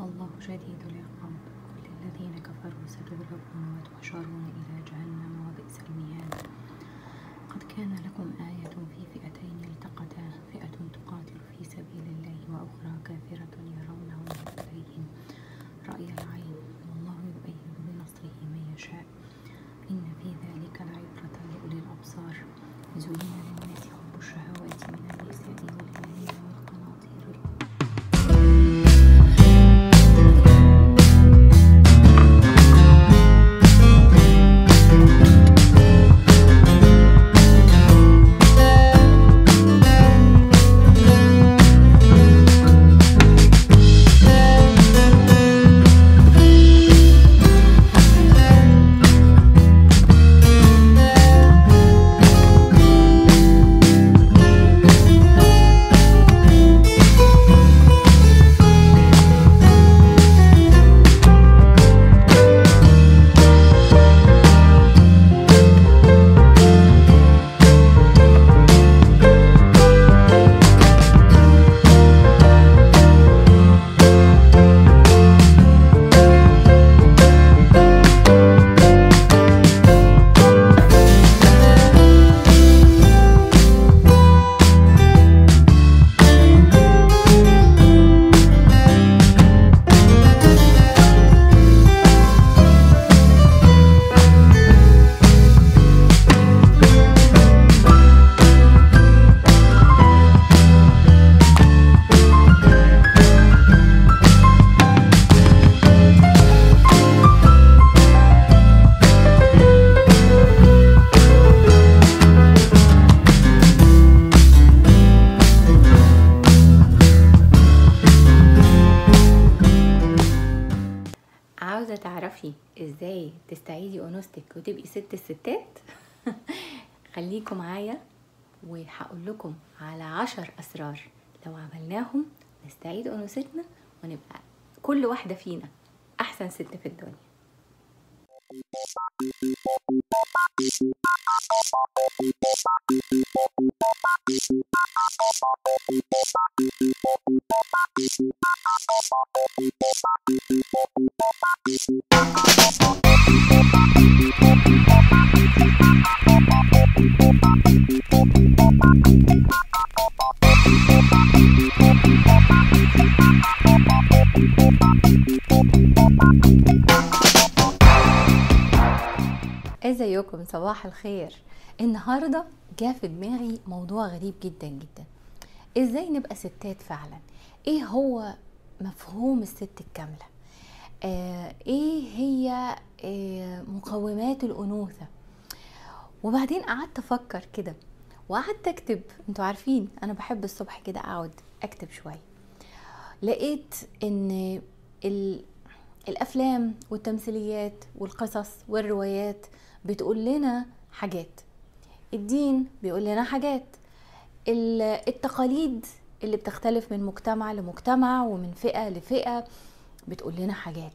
والله شديد العقاب. قل للذين كفروا ستغلبون وتحشرون إلى جهنم وبئس المهاد. قد كان لكم آية في فئتين التقتا، فئة تقاتل في سبيل الله وأخرى كافرة يرونهم مثليهم رأي العين، والله يؤيد بنصره من يشاء، إن في ذلك لعبرة لأولي الأبصار. زين للناس حب الشهوات من النساء والبنين والقناطير عاوزة تعرفي ازاي تستعيدي انوثتك وتبقي ست الستات؟ خليكم معايا وهقول لكم على 10 اسرار لو عملناهم نستعيد انوثتنا ونبقى كل واحدة فينا احسن ست في الدنيا. ازيكم؟ صباح الخير. النهارده جه في دماغي موضوع غريب جدا جدا، ازاي نبقى ستات فعلا. ايه هو مفهوم الست الكامله؟ ايه هي مقومات الانوثه؟ وبعدين قعدت افكر كده وقعدت اكتب. انتوا عارفين انا بحب الصبح كده اقعد اكتب شويه. لقيت ان الافلام والتمثيليات والقصص والروايات بتقول لنا حاجات، الدين بيقول لنا حاجات، التقاليد اللي بتختلف من مجتمع لمجتمع ومن فئة لفئة بتقول لنا حاجات،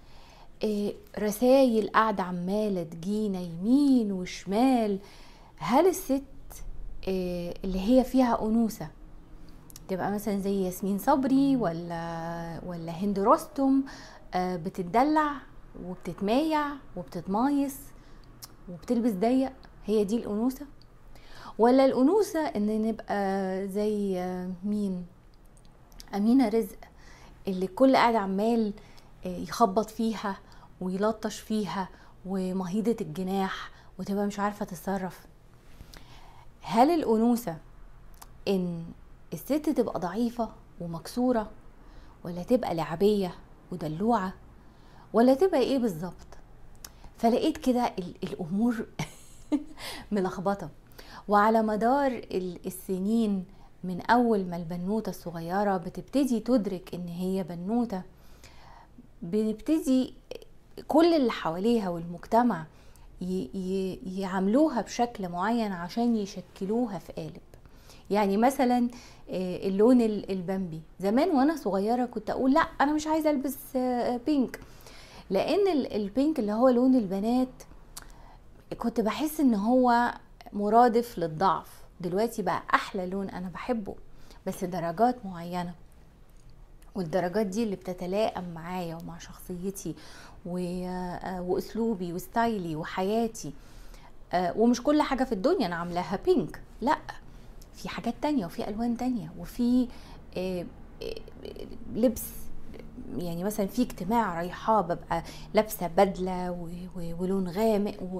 رسائل قاعدة عمالة تجينا يمين وشمال. هل الست اللي هي فيها أنوثة تبقى مثلا زي ياسمين صبري ولا هند رستم، بتتدلع وبتتمايع وبتتمايص وبتلبس ضيق، هي دي الأنوثة؟ ولا الأنوثة ان نبقى زي مين، أمينة رزق اللي كل قاعد عمال يخبط فيها ويلطش فيها ومهيضة الجناح وتبقى مش عارفة تتصرف؟ هل الأنوثة ان الست تبقى ضعيفة ومكسورة، ولا تبقى لعبية ودلوعة، ولا تبقى ايه بالظبط؟ فلقيت كده الامور ملخبطة. وعلى مدار السنين من اول ما البنوتة الصغيرة بتبتدي تدرك ان هي بنوتة، بنبتدي كل اللي حواليها والمجتمع يعاملوها بشكل معين عشان يشكلوها في قالب. يعني مثلا اللون البامبي، زمان وانا صغيرة كنت اقول لا انا مش عايزة البس بينك، لان البينك اللي هو لون البنات كنت بحس ان هو مرادف للضعف. دلوقتي بقى احلى لون انا بحبه بس درجات معينة. والدرجات دي اللي بتتلائم معايا ومع شخصيتي واسلوبي وستايلي وحياتي. ومش كل حاجة في الدنيا انا عاملاها بينك، لا، في حاجات تانية وفي الوان تانية وفي لبس. يعني مثلا في اجتماع رايحاه ببقى لابسة بدلة ولون غامق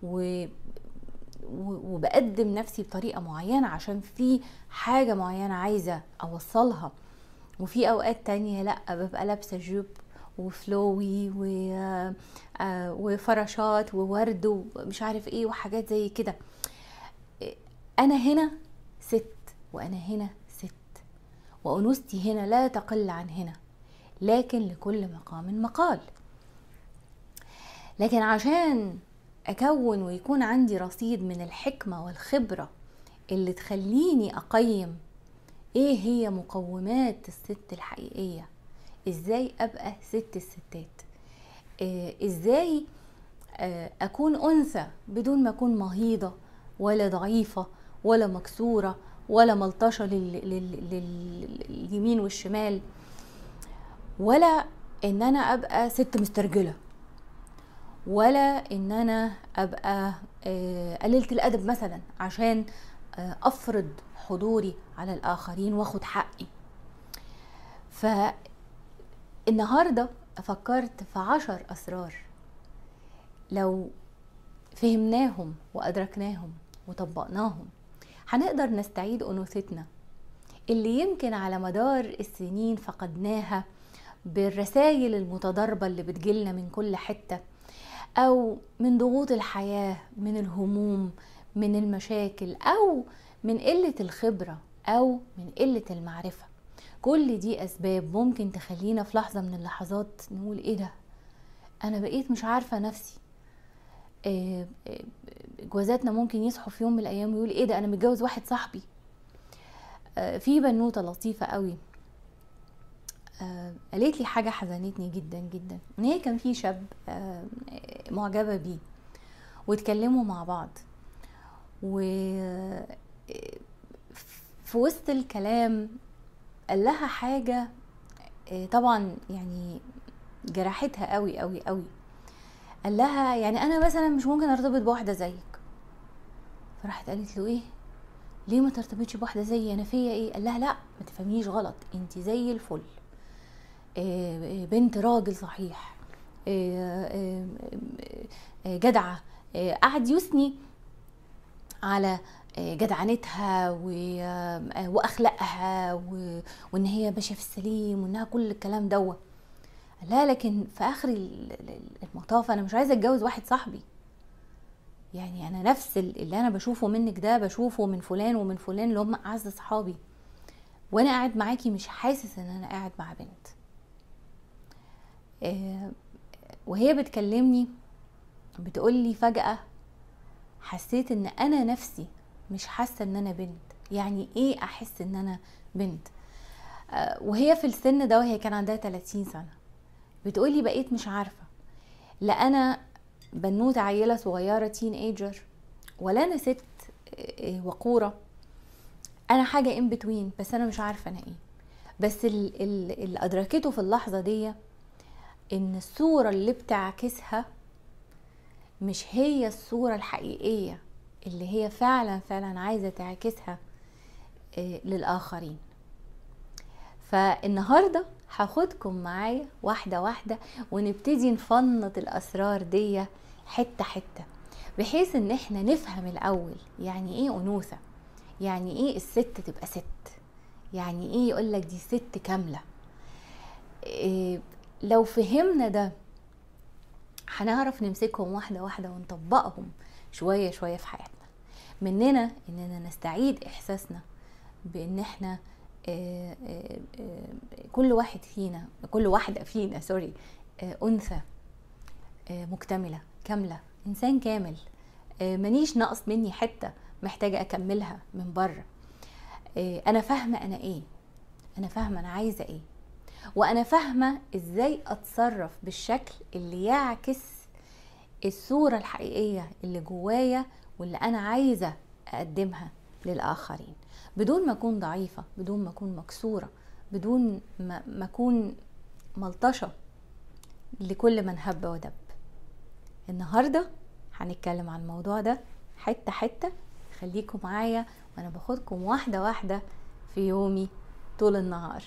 وبقدم نفسي بطريقة معينة عشان في حاجة معينة عايزة اوصلها. وفي اوقات تانية لا، ببقى لابسة جوب وفلوي وفراشات وورد ومش عارف ايه وحاجات زي كده. انا هنا ست وانا هنا ست، وانوثتي هنا لا تقل عن هنا، لكن لكل مقام مقال. لكن عشان اكون ويكون عندي رصيد من الحكمة والخبرة اللي تخليني اقيم ايه هي مقومات الست الحقيقية، ازاي ابقى ست الستات، ازاي اكون انثى بدون ما اكون مهيضة ولا ضعيفة ولا مكسورة ولا ملطشة لليمين والشمال، ولا ان انا ابقى ست مسترجلة، ولا ان انا ابقى قليلة الادب مثلا عشان افرض حضوري على الاخرين واخد حقي. فالنهاردة فكرت في 10 اسرار لو فهمناهم وادركناهم وطبقناهم هنقدر نستعيد انوثتنا اللي يمكن على مدار السنين فقدناها بالرسائل المتضاربة اللي بتجيلنا من كل حتة، او من ضغوط الحياة، من الهموم، من المشاكل، او من قلة الخبرة، او من قلة المعرفة. كل دي اسباب ممكن تخلينا في لحظة من اللحظات نقول ايه ده، انا بقيت مش عارفة نفسي. جوازاتنا ممكن يصحوا في يوم من الايام ويقول ايه ده، انا متجوز واحد صاحبي. في بنوتة لطيفة قوي قالت لي حاجة حزنتني جدا جدا، ان هي كان في شاب معجبة بيه واتكلموا مع بعض، وفي وسط الكلام قال لها حاجة طبعا يعني جرحتها قوي قوي قوي. قال لها يعني انا مثلا مش ممكن ارتبط بواحدة زيك. فراحت قالت له ايه، ليه ما ترتبطش بواحدة زيي، انا فيا ايه؟ قال لها لا، ما تفهميش غلط، انت زي الفل، بنت راجل صحيح، جدعة. قعد يثني على جدعنتها واخلاقها وان هي ماشيه في السليم وانها كل الكلام دوت. لا، لكن في اخر المطاف انا مش عايزه اتجوز واحد صاحبي. يعني انا نفس اللي انا بشوفه منك ده بشوفه من فلان ومن فلان اللي هم اعز اصحابي، وانا قاعد معاكي مش حاسس ان انا قاعد مع بنت. وهي بتكلمني بتقولي فجأة حسيت ان انا نفسي مش حاسة ان انا بنت. يعني ايه احس ان انا بنت؟ وهي في السن ده وهي كان عندها 30 سنة بتقولي بقيت مش عارفة، لا انا بنوتة عيلة صغيرة تين ايجر، ولا انا ست وقورة، انا حاجة in between، بس انا مش عارفة انا ايه. بس اللي ادركته في اللحظة دي ان الصورة اللي بتعكسها مش هي الصورة الحقيقية اللي هي فعلا فعلا عايزة تعكسها للآخرين. فالنهاردة هاخدكم معايا واحدة واحدة ونبتدي نفنط الأسرار دي حتة حتة، بحيث ان احنا نفهم الأول يعني ايه أنوثة، يعني ايه الست تبقى ست، يعني ايه يقولك دي ست كاملة. لو فهمنا ده هنعرف نمسكهم واحدة واحدة ونطبقهم شوية شوية في حياتنا. مننا اننا نستعيد احساسنا بان احنا كل واحدة فينا انثى مكتملة كاملة، انسان كامل، منيش نقص مني حتة محتاجة اكملها من بره. انا فاهمة انا ايه، انا فاهمة انا عايزة ايه، وانا فاهمة ازاي اتصرف بالشكل اللي يعكس الصورة الحقيقية اللي جوايا واللي انا عايزة اقدمها للاخرين، بدون ما اكون ضعيفة، بدون ما اكون مكسورة، بدون ما اكون ملطشة لكل من هب ودب. النهاردة هنتكلم عن الموضوع ده حتة حتة، خليكم معايا وانا باخدكم واحدة واحدة في يومي طول النهار.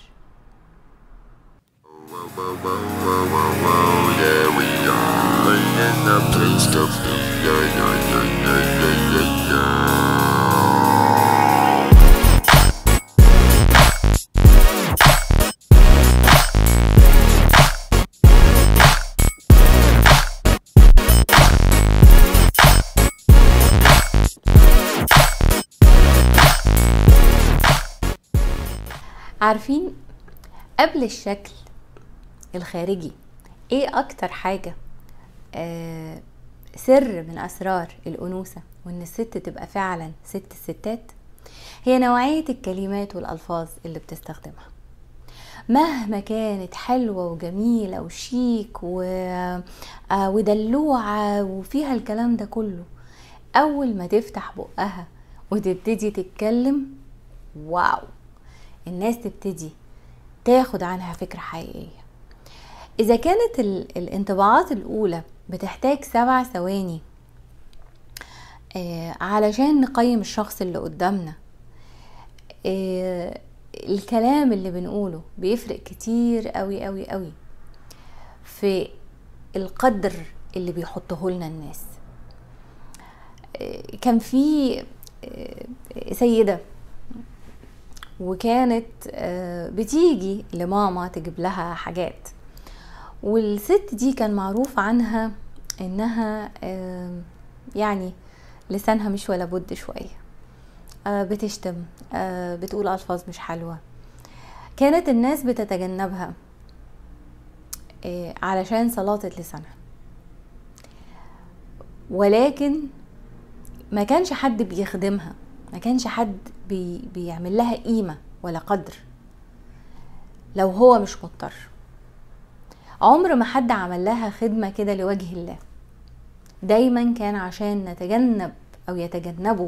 عارفين قبل الشكل الخارجي ايه اكتر حاجة سر من اسرار الانوثة وان الست تبقى فعلا ست الستات؟ هي نوعية الكلمات والالفاظ اللي بتستخدمها. مهما كانت حلوة وجميلة وشيك ودلوعة وفيها الكلام ده كله، اول ما تفتح بقها وتبتدي تتكلم، واو، الناس تبتدي تاخد عنها فكرة حقيقية. إذا كانت الانطباعات الأولى بتحتاج 7 ثواني علشان نقيم الشخص اللي قدامنا، الكلام اللي بنقوله بيفرق كتير قوي قوي قوي في القدر اللي بيحطه لنا الناس. كان في سيدة وكانت بتيجي لماما تجيب لها حاجات، والست دي كان معروف عنها انها يعني لسانها مش ولا بد شوية، بتشتم، بتقول ألفاظ مش حلوة. كانت الناس بتتجنبها علشان سلاطة لسانها، ولكن ما كانش حد بيخدمها، ما كانش حد بيعمل لها قيمة ولا قدر لو هو مش مضطر. عمر ما حد عمل لها خدمة كده لوجه الله، دايما كان عشان نتجنب أو يتجنبوا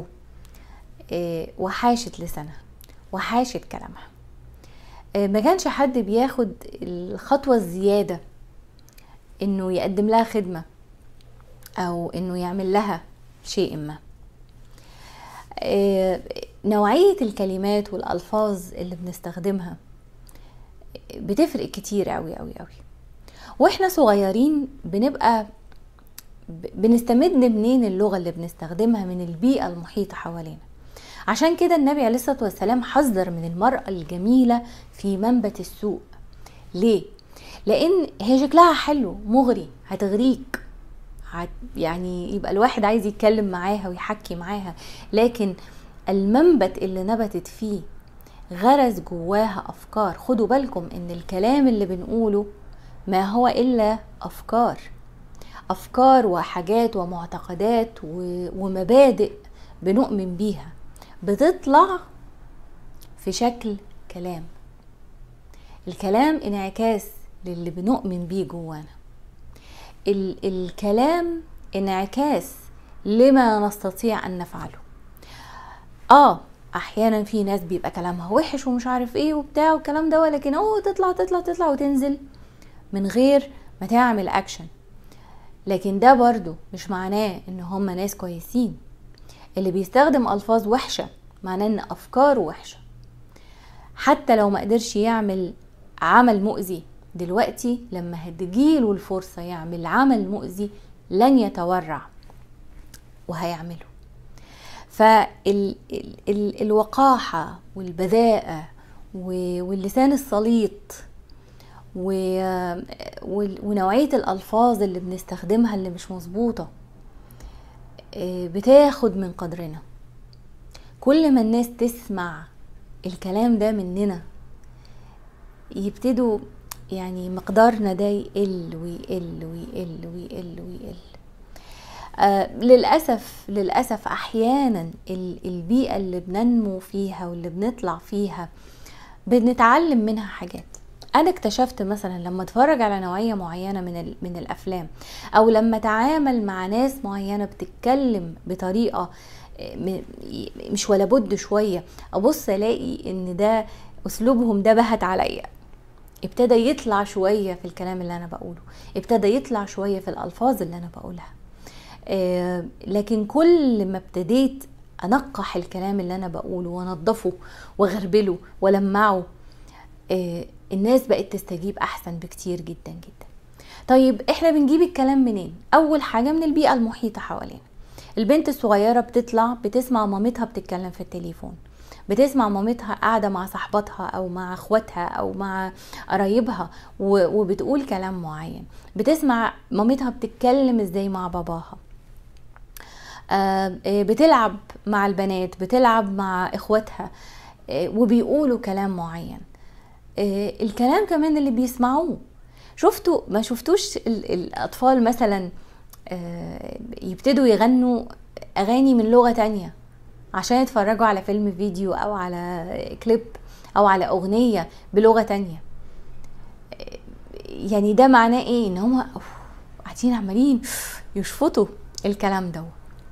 وحاشة لسانها وحاشة كلامها. ما كانش حد بياخد الخطوة الزيادة انه يقدم لها خدمة او انه يعمل لها شيء ما. نوعية الكلمات والألفاظ اللي بنستخدمها بتفرق كتير قوي قوي قوي. واحنا صغيرين بنبقى بنستمد منين اللغة اللي بنستخدمها؟ من البيئة المحيطة حوالينا. عشان كده النبي عليه الصلاة والسلام حذر من المرأة الجميلة في منبت السوء. ليه؟ لأن هي شكلها حلو مغري، هتغريك، يعني يبقى الواحد عايز يتكلم معاها ويحكي معاها، لكن المنبت اللي نبتت فيه غرز جواها أفكار. خدوا بالكم إن الكلام اللي بنقوله ما هو إلا أفكار وحاجات ومعتقدات ومبادئ بنؤمن بيها، بتطلع في شكل كلام. الكلام انعكاس للي بنؤمن بيه جوانا. الكلام انعكاس لما نستطيع أن نفعله. احيانا في ناس بيبقى كلامها وحش ومش عارف ايه وبتاع والكلام ده، ولكن تطلع وتنزل من غير ما تعمل اكشن. لكن ده برضو مش معناه ان هم ناس كويسين. اللي بيستخدم الفاظ وحشة معناه ان افكاره وحشة. حتى لو ما قدرش يعمل عمل مؤذي دلوقتي، لما هتجيله الفرصة يعمل عمل مؤذي لن يتورع وهيعمله. فالوقاحة والبذاءة واللسان السليط ونوعية الألفاظ اللي بنستخدمها اللي مش مظبوطة بتاخد من قدرنا. كل ما الناس تسمع الكلام ده مننا يبتدوا يعني مقدارنا ده يقل ويقل ويقل ويقل ويقل. للأسف أحيانا البيئة اللي بننمو فيها واللي بنطلع فيها بنتعلم منها حاجات. أنا اكتشفت مثلا لما اتفرج على نوعية معينة من الأفلام، أو لما اتعامل مع ناس معينة بتتكلم بطريقة مش ولا بد شوية، أبص ألاقي إن ده اسلوبهم ده بهت عليا، ابتدى يطلع شوية في الكلام اللي انا بقوله، ابتدى يطلع شوية في الالفاظ اللي انا بقولها. لكن كل ما ابتديت انقح الكلام اللي انا بقوله وانضفه واغربله ولمعه، الناس بقت تستجيب احسن بكتير جدا جدا. طيب احنا بنجيب الكلام منين؟ اول حاجة من البيئة المحيطة حوالينا. البنت الصغيرة بتطلع بتسمع مامتها بتتكلم في التليفون، بتسمع مامتها قاعدة مع صاحبتها او مع اخواتها او مع قرايبها وبتقول كلام معين، بتسمع مامتها بتتكلم ازاي مع باباها، بتلعب مع البنات، بتلعب مع اخواتها وبيقولوا كلام معين. الكلام كمان اللي بيسمعوه، شفتوا ما شفتوش الاطفال مثلا يبتدوا يغنوا اغاني من لغة تانية عشان يتفرجوا على فيلم فيديو او على كليب او على اغنية بلغة تانية؟ يعني ده معناه ايه؟ ان هم قاعدين عمالين يشفطوا الكلام ده.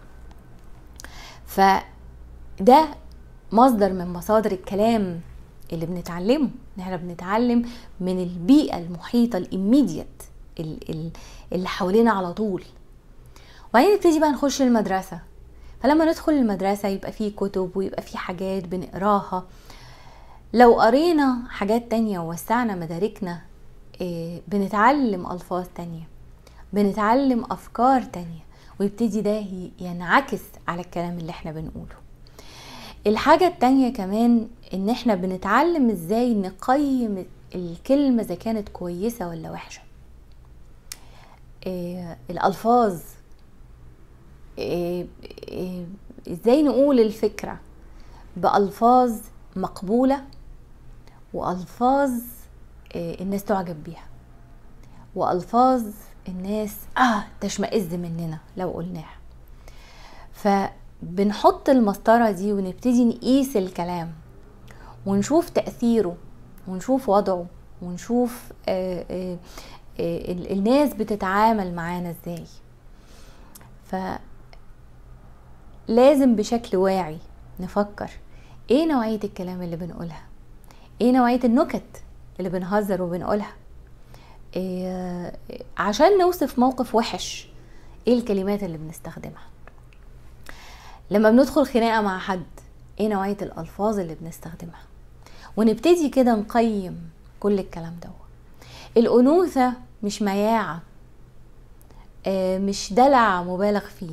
فده مصدر من مصادر الكلام اللي بنتعلمه. احنا بنتعلم من البيئة المحيطة الإميديت اللي حوالينا على طول. وبعدين نبتدي بقى نخش المدرسة. فلما ندخل المدرسة يبقى فيه كتب ويبقى فيه حاجات بنقراها. لو قرينا حاجات تانية ووسعنا مداركنا، بنتعلم ألفاظ تانية، بنتعلم أفكار تانية، ويبتدي ده ينعكس على الكلام اللي احنا بنقوله. الحاجة التانية كمان ان احنا بنتعلم ازاي نقيم الكلمة اذا كانت كويسة ولا وحشة. الألفاظ، ازاي نقول الفكرة بألفاظ مقبولة وألفاظ الناس تعجب بيها، وألفاظ الناس تشمئز مننا لو قلناها. فبنحط المسطرة دي ونبتدي نقيس الكلام ونشوف تأثيره ونشوف وضعه ونشوف الناس بتتعامل معانا ازاي. فلازم بشكل واعي نفكر ايه نوعية الكلام اللي بنقولها، ايه نوعية النكت اللي بنهزر وبنقولها، عشان نوصف موقف وحش ايه الكلمات اللي بنستخدمها. لما بندخل خناقة مع حد ايه نوعية الألفاظ اللي بنستخدمها، ونبتدي كده نقيم كل الكلام ده. الأنوثة مش مياعة، مش دلع مبالغ فيه،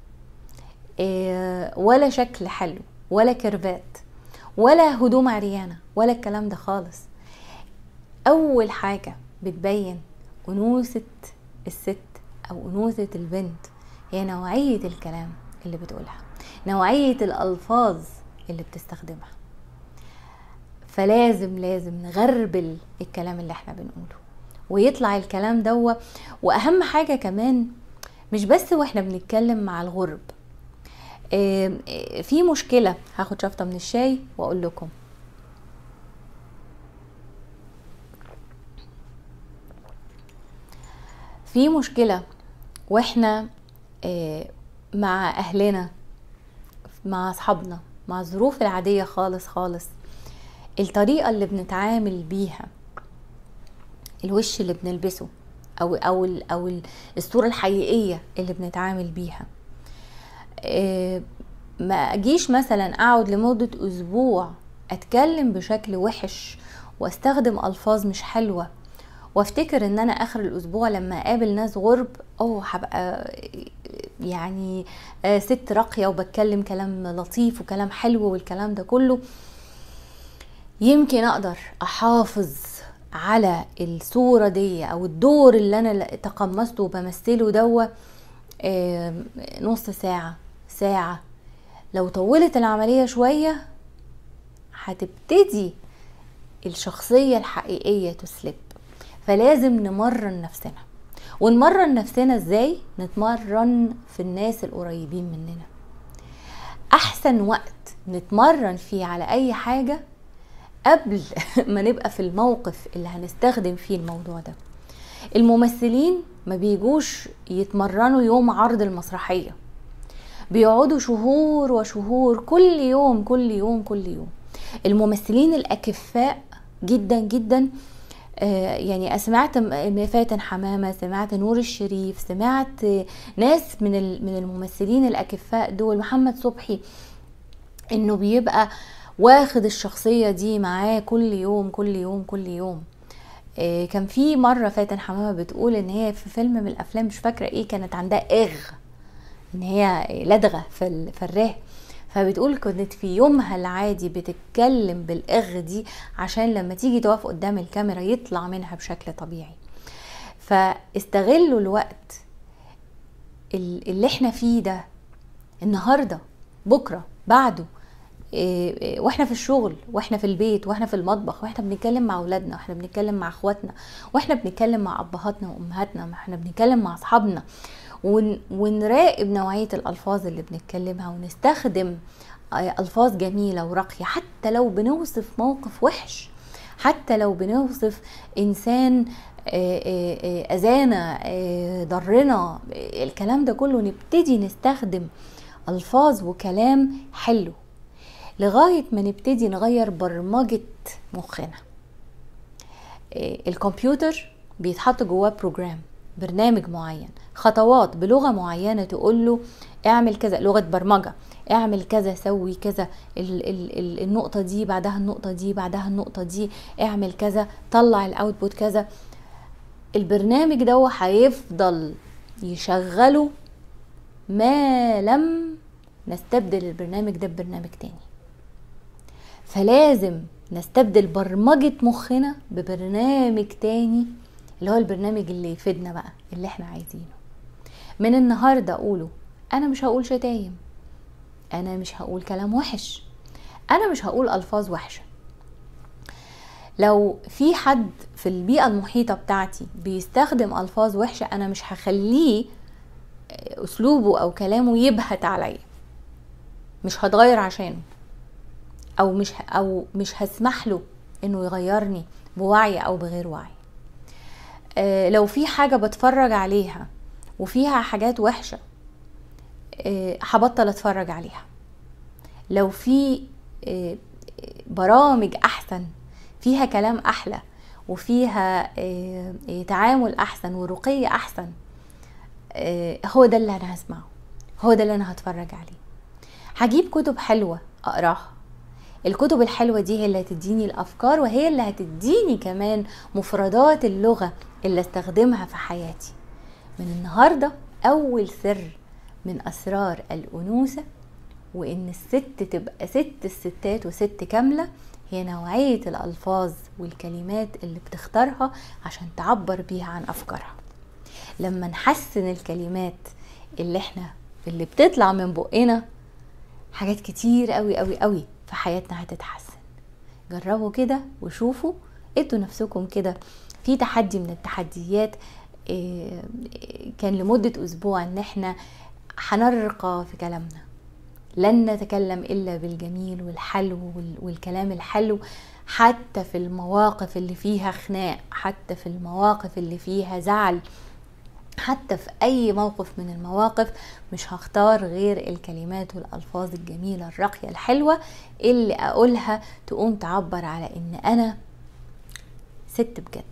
ولا شكل حلو ولا كربات ولا هدوم عريانة ولا الكلام ده خالص. أول حاجة بتبين أنوثة الست أو أنوثة البنت هي نوعية الكلام اللي بتقولها، نوعية الألفاظ اللي بتستخدمها. فلازم نغربل الكلام اللي احنا بنقوله ويطلع الكلام ده. وأهم حاجة كمان مش بس واحنا بنتكلم مع الغرب. في مشكلة، هاخد شفطة من الشاي وأقول لكم. في مشكلة واحنا مع أهلنا، مع أصحابنا، مع الظروف العادية خالص خالص، الطريقة اللي بنتعامل بيها، الوش اللي بنلبسه أو الصورة الحقيقية اللي بنتعامل بيها. ما أجيش مثلا أقعد لمدة أسبوع أتكلم بشكل وحش واستخدم ألفاظ مش حلوة وافتكر ان انا اخر الاسبوع لما اقابل ناس غرب هبقى يعني ست راقية وبتكلم كلام لطيف وكلام حلو والكلام ده كله. يمكن اقدر احافظ على الصورة دي او الدور اللي انا تقمصته وبمثله نص ساعة. لو طولت العملية شوية هتبتدي الشخصية الحقيقية تسلب. فلازم نمرن نفسنا. ونمرن نفسنا ازاي؟ نتمرن في الناس القريبين مننا. احسن وقت نتمرن فيه على اي حاجة قبل ما نبقى في الموقف اللي هنستخدم فيه الموضوع ده. الممثلين ما بيجوش يتمرنوا يوم عرض المسرحية، بيقعدوا شهور وشهور، كل يوم. الممثلين الأكفاء جدا جدا، يعني سمعت فاتن حمامة، سمعت نور الشريف، سمعت ناس من الممثلين الأكفاء دول، محمد صبحي، انه بيبقى واخد الشخصية دي معاه كل يوم كل يوم كل يوم. كان في مرة فاتن حمامة بتقول ان هي في فيلم من الافلام مش فاكرة ايه، كانت عندها ان هي لدغة في الره، فبتقول كنت في يومها العادي بتتكلم بالاغ دي عشان لما تيجي تقف قدام الكاميرا يطلع منها بشكل طبيعي. فاستغلوا الوقت اللي احنا فيه ده، النهاردة بكرة بعده، واحنا في الشغل واحنا في البيت واحنا في المطبخ واحنا بنتكلم مع اولادنا واحنا بنتكلم مع اخواتنا واحنا بنتكلم مع ابهاتنا وامهاتنا واحنا بنتكلم مع اصحابنا، ونراقب نوعية الالفاظ اللي بنتكلمها، ونستخدم الفاظ جميلة وراقية، حتى لو بنوصف موقف وحش، حتى لو بنوصف انسان اذانا ضرنا، الكلام ده كله نبتدي نستخدم الفاظ وكلام حلو لغاية ما نبتدي نغير برمجة مخنا. الكمبيوتر بيتحط جواه برنامج معين، خطوات بلغة معينة تقول له اعمل كذا، لغة برمجة، اعمل كذا، سوي كذا، النقطة دي بعدها النقطة دي بعدها النقطة دي، اعمل كذا، طلع الاوتبوت كذا. البرنامج ده هيفضل يشغله ما لم نستبدل البرنامج ده ببرنامج تاني. فلازم نستبدل برمجة مخنا ببرنامج تاني، اللي هو البرنامج اللي يفيدنا بقى، اللي احنا عايزينه. من النهاردة اقوله انا مش هقول شتايم، انا مش هقول كلام وحش، انا مش هقول الفاظ وحشة. لو في حد في البيئة المحيطة بتاعتي بيستخدم الفاظ وحشة، انا مش هخليه اسلوبه او كلامه يبهت عليا، مش هتغير عشانه، او مش هسمح له انه يغيرني بوعي او بغير وعي. لو في حاجة بتفرج عليها وفيها حاجات وحشة، هبطل اتفرج عليها. لو في برامج احسن فيها كلام احلى وفيها تعامل احسن ورقي احسن، هو ده اللي انا هسمعه، هو ده اللي انا هتفرج عليه. هجيب كتب حلوة اقراها، الكتب الحلوة دي هي اللي هتديني الافكار، وهي اللي هتديني كمان مفردات اللغة اللي استخدمها في حياتي. من النهاردة اول سر من اسرار الانوثة، وان الست تبقى ست الستات وست كاملة، هي نوعية الالفاظ والكلمات اللي بتختارها عشان تعبر بيها عن افكارها. لما نحسن الكلمات اللي بتطلع من بقنا، حاجات كتير قوي قوي قوي في حياتنا هتتحسن. جربوا كده وشوفوا، ادوا نفسكم كده في تحدي من التحديات. كان لمدة اسبوع ان احنا هنرقى في كلامنا، لن نتكلم الا بالجميل والحلو والكلام الحلو، حتى في المواقف اللي فيها خناق، حتى في المواقف اللي فيها زعل، حتى في اي موقف من المواقف مش هختار غير الكلمات والالفاظ الجميلة الراقية الحلوة اللي اقولها تقوم تعبر على ان انا ست بجد.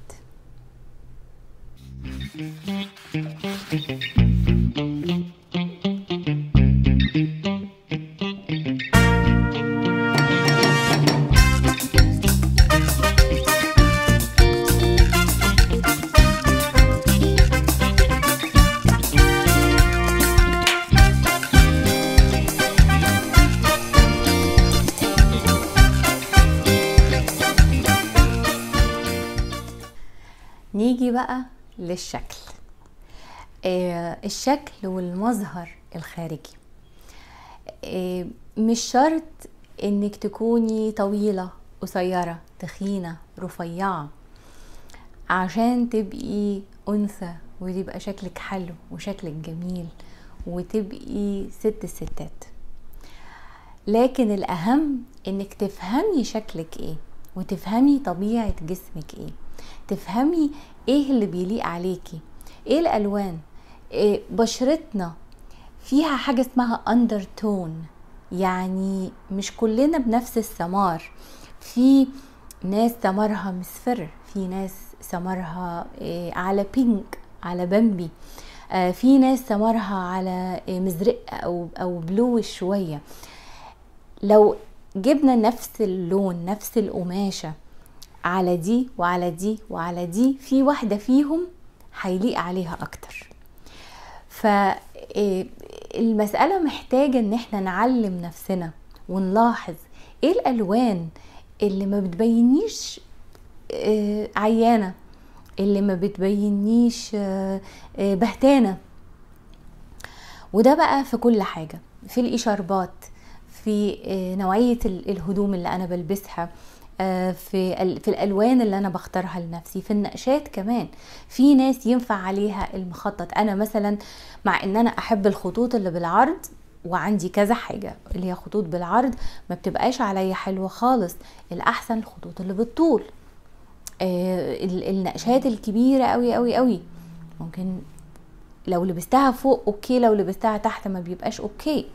نيجي بقى للشكل. الشكل والمظهر الخارجي. مش شرط انك تكوني طويلة قصيرة تخينة رفيعة عشان تبقي أنثى ويبقى شكلك حلو وشكلك جميل وتبقي ست الستات. لكن الأهم انك تفهمي شكلك ايه، وتفهمي طبيعة جسمك ايه، تفهمي ايه اللي بيليق عليكي، ايه الالوان. بشرتنا فيها حاجة اسمها undertone، يعني مش كلنا بنفس الثمار. في ناس ثمرها مصفر، في ناس ثمرها على بينك، على بامبي، في ناس ثمرها على مزرق او بلوش شوية. لو جبنا نفس اللون، نفس القماشة على دي وعلى دي وعلى دي، في واحدة فيهم هيليق عليها اكتر. فالمسألة محتاجة ان احنا نعلم نفسنا ونلاحظ ايه الالوان اللي ما بتبينيش عيانة، اللي ما بتبينيش بهتانة. وده بقى في كل حاجة، في الإشاربات، في نوعية الهدوم اللي أنا بلبسها، في الألوان اللي أنا بختارها لنفسي، في النقشات كمان. في ناس ينفع عليها المخطط. أنا مثلا مع إن أنا أحب الخطوط اللي بالعرض، وعندي كذا حاجة اللي هي خطوط بالعرض ما بتبقاش عليا حلوة خالص. الأحسن الخطوط اللي بالطول. النقشات الكبيرة قوي قوي قوي ممكن لو لبستها فوق اوكي، لو لبستها تحت ما بيبقاش اوكي.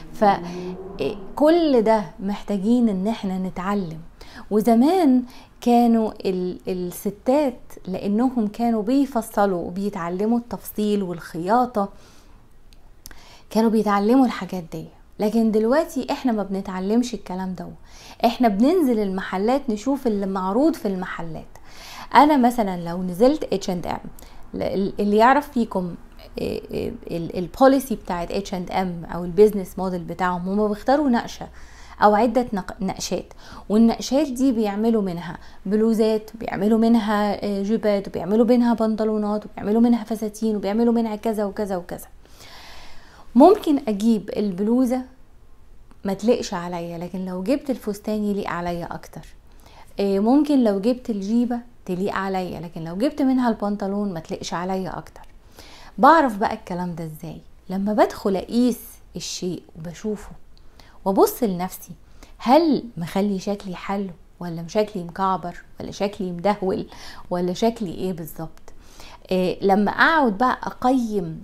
فكل ده محتاجين ان احنا نتعلم. وزمان كانوا الستات لانهم كانوا بيفصلوا وبيتعلموا التفصيل والخياطة، كانوا بيتعلموا الحاجات دي. لكن دلوقتي احنا ما بنتعلمش الكلام ده، احنا بننزل المحلات نشوف اللي معروض في المحلات. انا مثلا لو نزلت H&M، اللي يعرف فيكم البوليسي بتاعت H&M او البيزنس موديل بتاعهم، هما بيختاروا نقشة او عدة نقشات، والنقشات دي بيعملوا منها بلوزات، بيعملوا منها جيبات، وبيعملوا منها بنطلونات، وبيعملوا منها فساتين، وبيعملوا منها كذا وكذا وكذا. ممكن اجيب البلوزة ما تلقش عليا، لكن لو جبت الفستان يليق عليا اكتر. ممكن لو جبت الجيبة تليق عليا، لكن لو جبت منها البنطلون ما تلقش عليا اكتر. بعرف بقى الكلام ده ازاي؟ لما بدخل اقيس الشيء وبشوفه وابص لنفسي، هل مخلي شكلي حلو، ولا شكلي مكعبر، ولا شكلي مدهول، ولا شكلي ايه بالظبط. لما اقعد بقى اقيم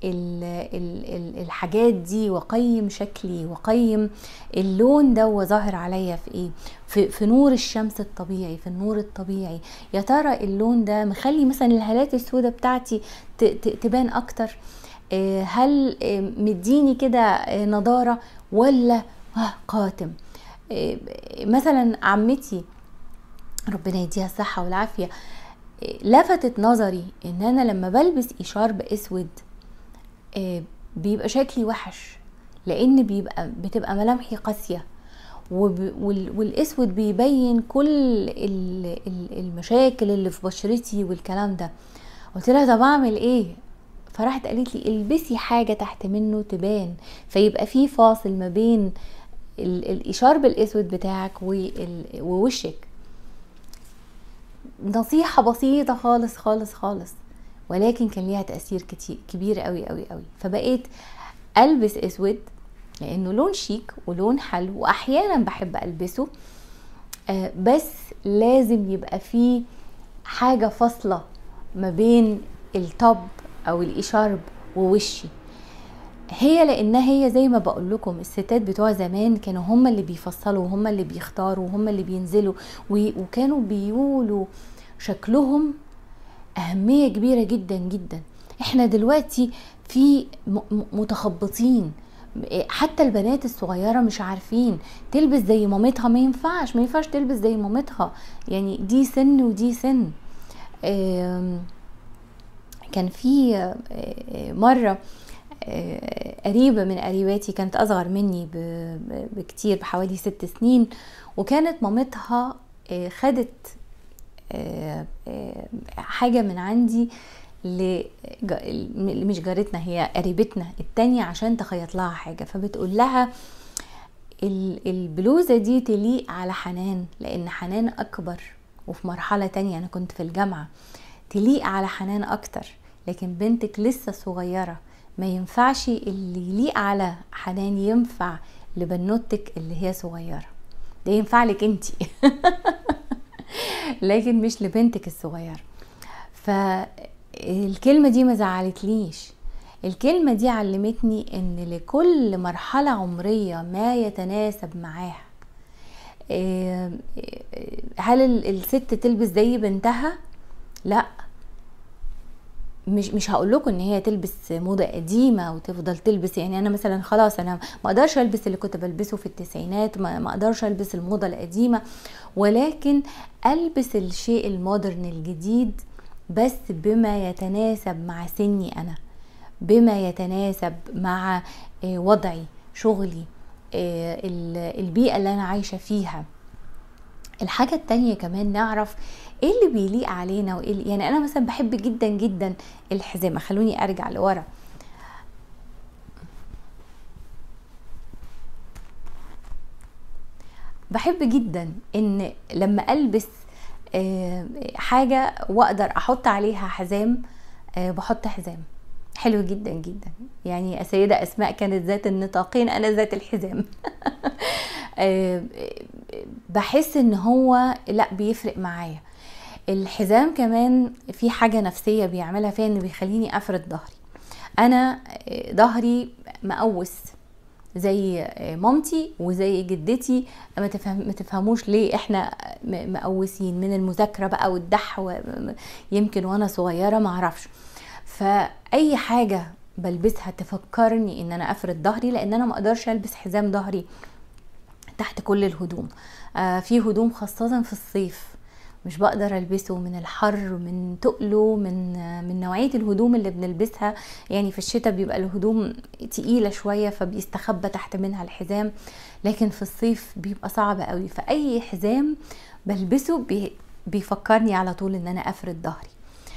الحاجات دي، وقيم شكلي، وقيم اللون ده وظاهر عليا في ايه، في نور الشمس الطبيعي، في النور الطبيعي. يا ترى اللون ده مخلي مثلا الهالات السوداء بتاعتي تبان اكتر، هل مديني كده نضارة، ولا قاتم. مثلا عمتي ربنا يديها الصحة والعافية لفتت نظري ان انا لما بلبس اشارب اسود بيبقى شكلي وحش، لان بتبقى ملامحي قاسية، والاسود بيبين كل المشاكل اللي في بشرتي والكلام ده. قلت لها طب اعمل ايه؟ فراحت قالت لي البسي حاجة تحت منه تبان، فيبقى في فاصل ما بين الاشارب الاسود بتاعك ووشك. نصيحة بسيطة خالص خالص خالص، ولكن كان ليها تأثير كبير قوي قوي قوي. فبقيت ألبس أسود لأنه لون شيك ولون حلو، وأحيانا بحب ألبسه، بس لازم يبقى فيه حاجة فاصلة ما بين التوب أو الإشارب ووشي. هي لأنها هي زي ما بقول لكم، الستات بتوع زمان كانوا هم اللي بيفصلوا، وهم اللي بيختاروا، وهم اللي بينزلوا، وكانوا بيقولوا شكلهم أهمية كبيرة جدا جدا. احنا دلوقتي في متخبطين، حتى البنات الصغيرة مش عارفين تلبس زي مامتها. ما ينفعش تلبس زي مامتها، يعني دي سن ودي سن. كان في مرة قريبة من قريباتي كانت أصغر مني بكتير، بحوالي 6 سنين، وكانت مامتها خدت حاجة من عندي مش جارتنا، هي قريبتنا التانية، عشان تخيط لها حاجة. فبتقول لها البلوزة دي تليق على حنان، لأن حنان أكبر وفي مرحلة تانية، أنا كنت في الجامعة، تليق على حنان أكتر، لكن بنتك لسه صغيرة، ما ينفعش اللي يليق على حنان ينفع لبنوتك اللي هي صغيرة. ده ينفع لك انتي لكن مش لبنتك الصغيرة. فالكلمة دي ما زعلتليش، الكلمة دي علمتني ان لكل مرحلة عمرية ما يتناسب معاها. هل الست تلبس زي بنتها؟ لا، مش هقول لكم ان هي تلبس موضة قديمة وتفضل تلبس. يعني انا مثلا خلاص انا ما اقدرش البس اللي كنت بلبسه في التسعينات، ما اقدرش البس الموضة القديمة، ولكن البس الشيء المودرن الجديد بس بما يتناسب مع سني انا، بما يتناسب مع وضعي، شغلي، البيئة اللي انا عايشة فيها. الحاجة التانية كمان نعرف ايه اللي بيليق علينا وايه يعني انا مثلا بحب جدا جدا الحزامة. خلوني ارجع لورا. بحب جدا ان لما البس حاجة واقدر احط عليها حزام، بحط حزام حلو جدا جدا. يعني السيدة اسماء كانت ذات النطاقين، انا ذات الحزام. بحس ان هو لا بيفرق معايا. الحزام كمان في حاجة نفسية بيعملها فيا، انه بيخليني افرد ظهري. انا ظهري مقوس زي مامتي وزي جدتي، ما تفهموش ليه احنا مقوسين من المذاكرة بقى والدح يمكن وانا صغيرة معرفش. فاي حاجة بلبسها تفكرني ان انا افرد ظهري، لان انا ما اقدرش البس حزام ظهري تحت كل الهدوم. في هدوم خاصة في الصيف مش بقدر البسه من الحر، من تقله، من نوعية الهدوم اللي بنلبسها. يعني في الشتاء بيبقى الهدوم تقيلة شوية فبيستخبى تحت منها الحزام، لكن في الصيف بيبقى صعب قوي. فأي حزام بلبسه بيفكرني على طول ان انا افرد ظهري.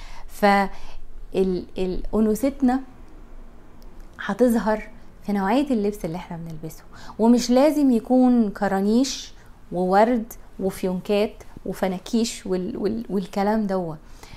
فالأنوثتنا هتظهر في نوعية اللبس اللي احنا بنلبسه، ومش لازم يكون كرانيش وورد وفيونكات وفناكيش والكلام دوت.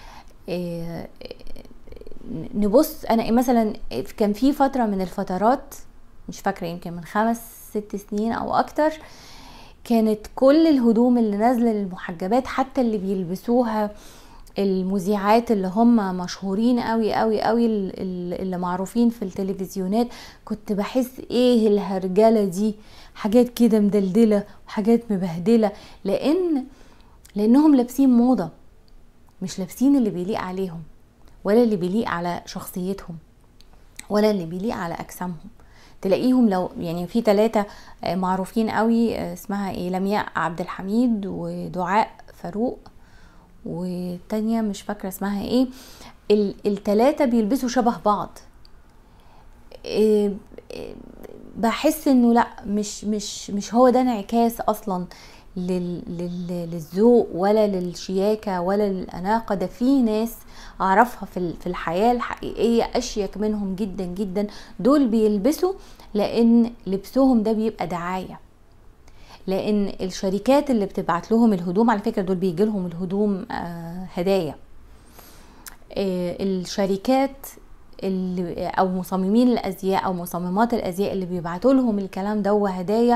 نبص، انا مثلا كان في فترة من الفترات مش فاكرة يمكن من 5-6 سنين او اكتر، كانت كل الهدوم اللي نازلة للمحجبات حتى اللي بيلبسوها المذيعات اللي هم مشهورين قوي قوي قوي اللي معروفين في التلفزيونات، كنت بحس ايه الهرجلة دي، حاجات كده مدلدلة وحاجات مبهدلة، لانهم لابسين موضة، مش لابسين اللي بيليق عليهم ولا اللي بيليق على شخصيتهم ولا اللي بيليق على اجسامهم. تلاقيهم لو يعني في 3 معروفين قوي، اسمها ايه، لمياء عبد الحميد ودعاء فاروق والتانية مش فاكرة اسمها ايه، ال3 بيلبسوا شبه بعض. بحس انه لا، مش هو ده انعكاس اصلا للذوق ولا للشياكة ولا للأناقة. ده في ناس اعرفها في الحياة الحقيقية اشيك منهم جدا جدا، دول بيلبسوا لان لبسهم ده بيبقى دعاية، لان الشركات اللي بتبعت لهم الهدوم، على فكرة دول بيجي لهم الهدوم هدايا. الشركات اللي او مصممين الازياء او مصممات الازياء اللي بيبعتوا لهم الكلام ده هدايا،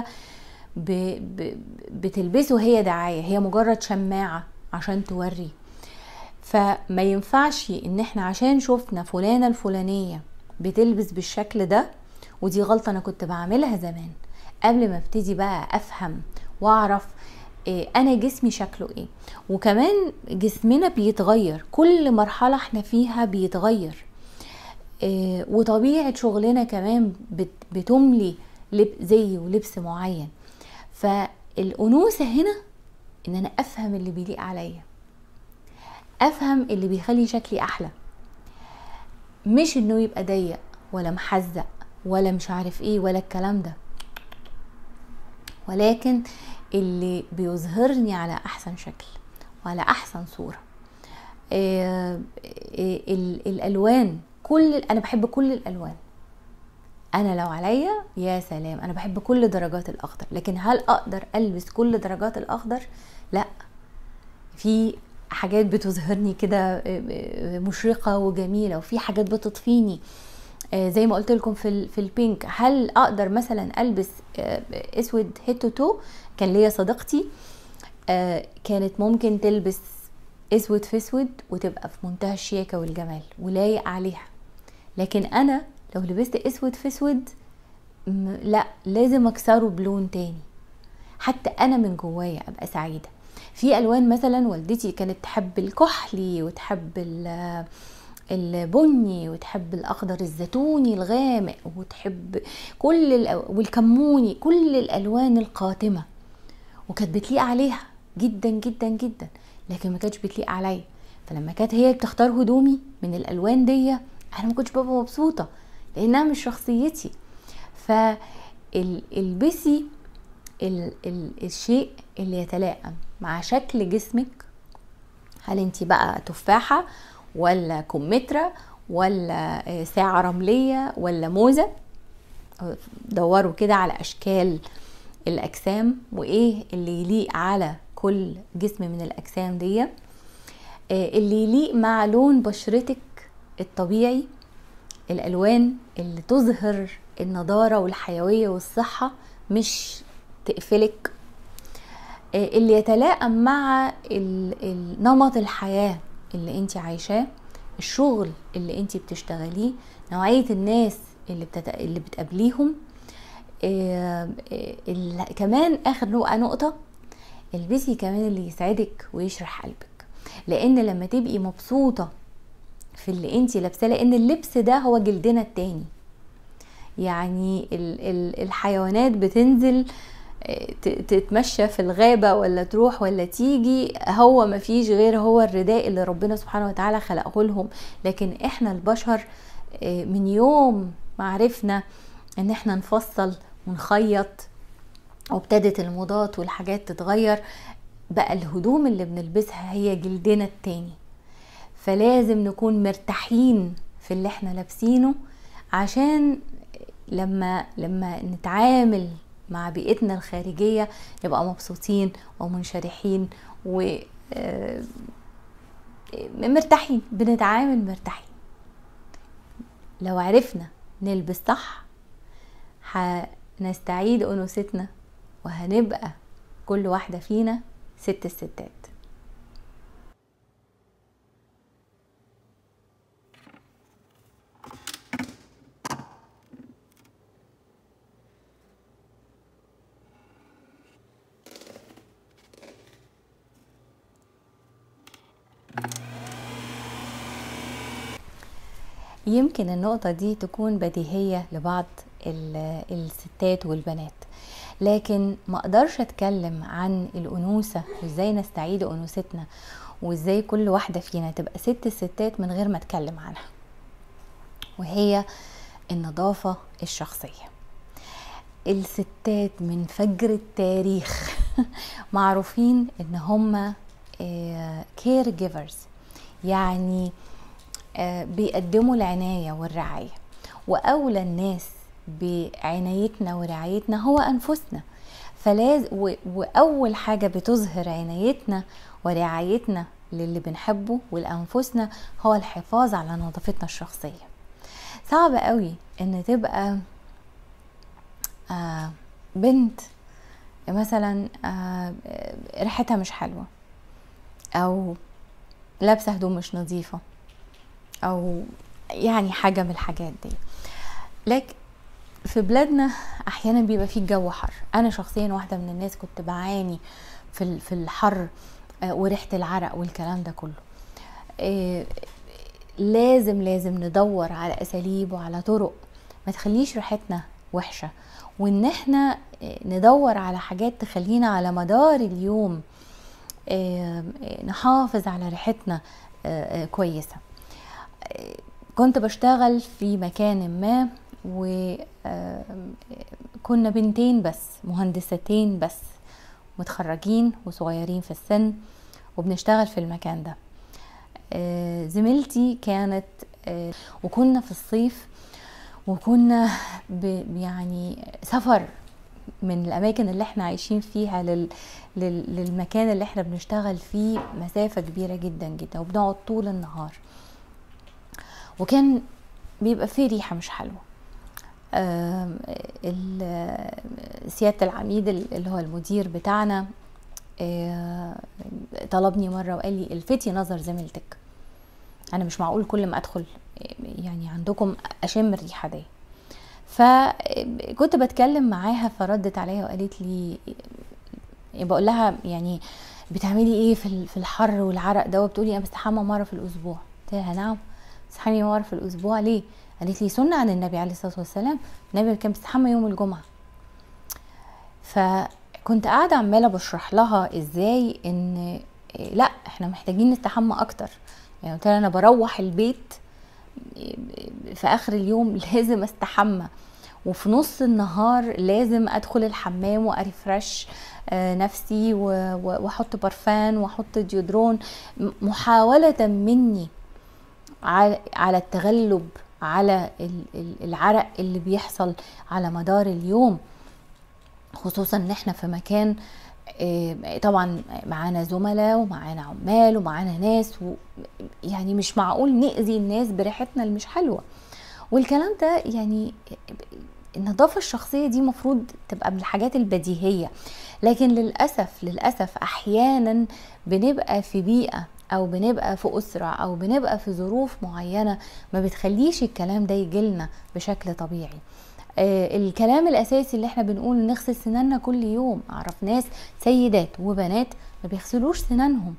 بتلبسه هي دعاية، هي مجرد شماعة عشان توري. فما ينفعش ان احنا عشان شفنا فلانة الفلانية بتلبس بالشكل ده، ودي غلطة انا كنت بعملها زمان قبل ما ابتدي بقى افهم واعرف انا جسمي شكله ايه. وكمان جسمنا بيتغير، كل مرحلة احنا فيها بيتغير، وطبيعة شغلنا كمان بتملي زي ولبس معين. فالأنوثة هنا ان انا افهم اللي بيليق عليا، افهم اللي بيخلي شكلي احلى، مش انه يبقى ضيق ولا محزق ولا مش عارف ايه ولا الكلام ده، ولكن اللي بيظهرني على احسن شكل وعلى احسن صورة. الالوان، انا بحب كل الالوان. انا لو عليا يا سلام، انا بحب كل درجات الاخضر، لكن هل اقدر البس كل درجات الاخضر؟ لا، في حاجات بتظهرني كده مشرقة وجميلة، وفي حاجات بتطفيني زي ما قلت لكم في البينك. هل اقدر مثلا البس اسود هيد تو تو؟ كان ليا صديقتي كانت ممكن تلبس اسود في اسود وتبقى في منتهى الشياكة والجمال ولايق عليها، لكن انا لو لبست اسود في اسود لا، لازم اكسره بلون تاني حتى انا من جوايا ابقى سعيدة. في الوان مثلا والدتي كانت تحب الكحلي وتحب البني وتحب الاخضر الزيتوني الغامق وتحب والكموني، كل الالوان القاتمة، وكانت بتليق عليها جدا جدا جدا، لكن ما كانتش بتليق عليا. فلما كانت هي بتختار هدومي من الالوان دي انا ما كنتش ببقى مبسوطة لانها مش شخصيتي. فالبسي الشيء اللي يتلائم مع شكل جسمك. هل انت بقى تفاحة ولا كمثرى ولا ساعة رملية ولا موزة؟ دوروا كده على اشكال الاجسام وايه اللي يليق على كل جسم من الاجسام دي، اللي يليق مع لون بشرتك الطبيعي، الالوان اللي تظهر النضارة والحيوية والصحة مش تقفلك، اللي يتلائم مع نمط الحياة اللي انت عايشاه، الشغل اللي انت بتشتغليه، نوعية الناس اللي بتقابليهم. كمان اخر نقطة، البسي كمان اللي يسعدك ويشرح قلبك، لان لما تبقي مبسوطة في اللي انت لابساه، لان اللبس ده هو جلدنا التاني. يعني الحيوانات بتنزل تتمشى في الغابة ولا تروح ولا تيجي، هو مفيش غير هو الرداء اللي ربنا سبحانه وتعالى خلقه لهم. لكن احنا البشر من يوم ما عرفنا ان احنا نفصل ونخيط وابتدت الموضات والحاجات تتغير، بقى الهدوم اللي بنلبسها هي جلدنا التاني. فلازم نكون مرتاحين في اللي احنا لابسينه، عشان لما نتعامل مع بيئتنا الخارجية نبقى مبسوطين ومنشرحين ومرتاحين، بنتعامل مرتاحين. لو عرفنا نلبس صح هنستعيد أنوثتنا، وهنبقى كل واحدة فينا ست الستات. يمكن النقطة دي تكون بديهية لبعض الستات والبنات، لكن ما اقدرش اتكلم عن الأنوثة وازاي نستعيد أنوثتنا وازاي كل واحدة فينا تبقى ست الستات من غير ما اتكلم عنها، وهي النظافة الشخصية. الستات من فجر التاريخ معروفين ان هم كير جيفرز، يعني بيقدموا العناية والرعاية، وأولى الناس بعنايتنا ورعايتنا هو أنفسنا. وأول حاجة بتظهر عنايتنا ورعايتنا للي بنحبه ولأنفسنا هو الحفاظ على نظافتنا الشخصية. صعب قوي ان تبقى بنت مثلا ريحتها مش حلوة، او لابسة هدوم مش نظيفة، او يعني حاجة من الحاجات دي. لكن في احيانا بيبقى فيه الجو حر. انا شخصيا واحدة من الناس كنت بعاني في الحر وريحة العرق والكلام ده كله. لازم ندور على اساليب وعلى طرق ما تخليش ريحتنا وحشة، وان احنا ندور على حاجات تخلينا على مدار اليوم نحافظ على ريحتنا كويسة. كنت بشتغل في مكان ما، وكنا بنتين بس، مهندستين بس، متخرجين وصغيرين في السن، وبنشتغل في المكان ده. زميلتي كانت وكنا في الصيف، وكنا يعني سفر من الاماكن اللي احنا عايشين فيها للمكان اللي احنا بنشتغل فيه مسافة كبيرة جدا جدا، وبنقعد طول النهار، وكان بيبقى فيه ريحة مش حلوة. سيادة العميد اللي هو المدير بتاعنا طلبني مرة وقال لي الفتي نظر زميلتك. انا مش معقول كل ما ادخل يعني عندكم اشم الريحه دي. فكنت بتكلم معاها فردت عليا وقالت لي، بقول لها يعني بتعملي ايه في الحر والعرق ده؟ وبتقولي انا بستحمى مره في الاسبوع. قلت لها نعم، بتستحمي مره في الاسبوع ليه؟ قالت لي سنه عن النبي عليه الصلاه والسلام، النبي كان بيستحمى يوم الجمعه. فكنت قاعده عماله بشرح لها ازاي ان لا احنا محتاجين نستحمى اكتر. يعني قلت لها انا بروح البيت في اخر اليوم لازم استحمى، وفي نص النهار لازم ادخل الحمام وارفرش نفسي واحط برفان واحط ديودرون، محاولة مني على التغلب على العرق اللي بيحصل على مدار اليوم، خصوصا ان احنا في مكان طبعا معانا زملاء ومعانا عمال ومعانا ناس، يعني مش معقول نأذي الناس بريحتنا اللي مش حلوة. والكلام ده يعني النظافة الشخصية دي مفروض تبقى من الحاجات البديهية، لكن للأسف أحيانا بنبقى في بيئة أو بنبقى في أسرة أو بنبقى في ظروف معينة ما بتخليش الكلام ده يجيلنا بشكل طبيعي. الكلام الأساسي اللي احنا بنقول نغسل سناننا كل يوم. أعرف ناس سيدات وبنات ما بيغسلوش سنانهم.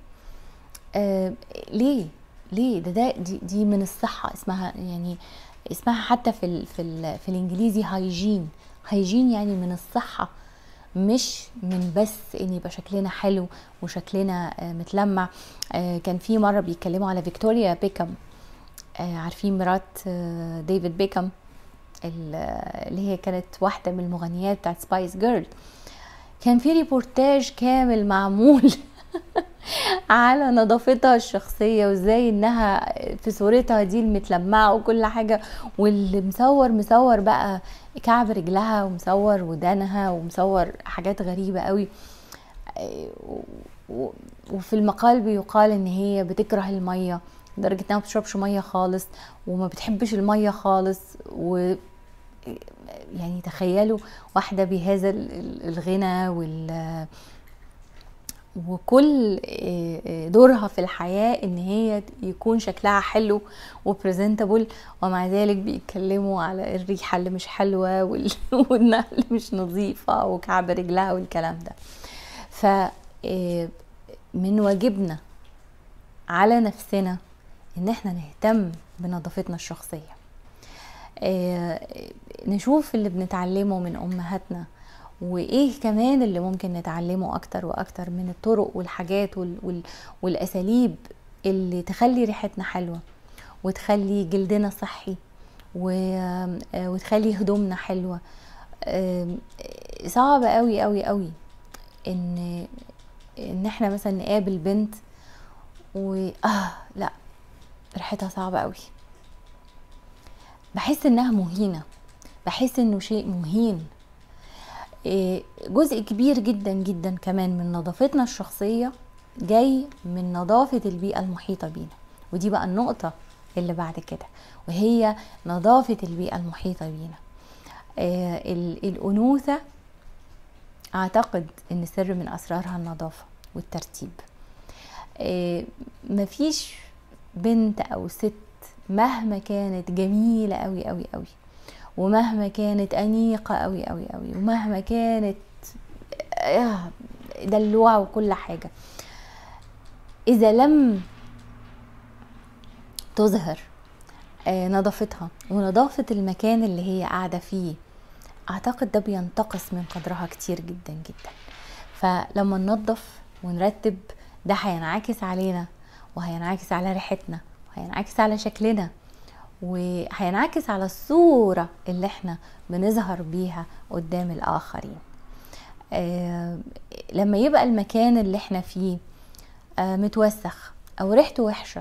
ليه دي من الصحة، اسمها حتى في الانجليزي هايجين، يعني من الصحة، مش من بس ان يبقى شكلنا حلو وشكلنا متلمع. كان في مرة بيتكلموا على فيكتوريا بيكم، عارفين مرات ديفيد بيكم اللي هي كانت واحدة من المغنيات بتاعت سبايس جيرل. كان في ريبورتاج كامل معمول على نظافتها الشخصية وازاي انها في صورتها دي المتلمعة وكل حاجة، واللي مصور بقى كعب رجلها ومصور ودانها ومصور حاجات غريبة قوي. وفي المقال بيقال ان هي بتكره المية لدرجة انها ما بتشربش مية خالص وما بتحبش المية خالص. يعني تخيلوا واحدة بهذا الغنى وكل دورها في الحياة ان هي يكون شكلها حلو وبريزنتابل، ومع ذلك بيتكلموا على الريحة اللي مش حلوة والنهل اللي مش نظيفة وكعب رجلها والكلام ده. من واجبنا على نفسنا ان احنا نهتم بنظافتنا الشخصية، نشوف اللي بنتعلمه من امهاتنا وايه كمان اللي ممكن نتعلمه اكتر واكتر من الطرق والحاجات والاساليب اللي تخلي ريحتنا حلوة وتخلي جلدنا صحي وتخلي هدومنا حلوة. صعب قوي قوي قوي ان احنا مثلا نقابل بنت لا ريحتها صعبة قوي، بحس انها مهينة، بحس انه شيء مهين. جزء كبير جدا جدا كمان من نظافتنا الشخصية جاي من نظافة البيئة المحيطة بينا، ودي بقى النقطة اللي بعد كده، وهي نظافة البيئة المحيطة بينا. الأنوثة أعتقد إن سر من أسرارها النظافة والترتيب. مفيش بنت أو ست مهما كانت جميلة قوي قوي قوي، ومهما كانت أنيقة قوي قوي قوي، ومهما كانت دلوعة وكل حاجة، إذا لم تظهر نظافتها ونظافة المكان اللي هي قاعدة فيه، أعتقد ده بينتقص من قدرها كتير جدا جدا. فلما ننظف ونرتب ده هينعكس علينا، وهينعكس على ريحتنا، وهينعكس على شكلنا، وهينعكس على الصورة اللي احنا بنظهر بيها قدام الآخرين. لما يبقى المكان اللي احنا فيه متوسخ أو ريحته وحشة،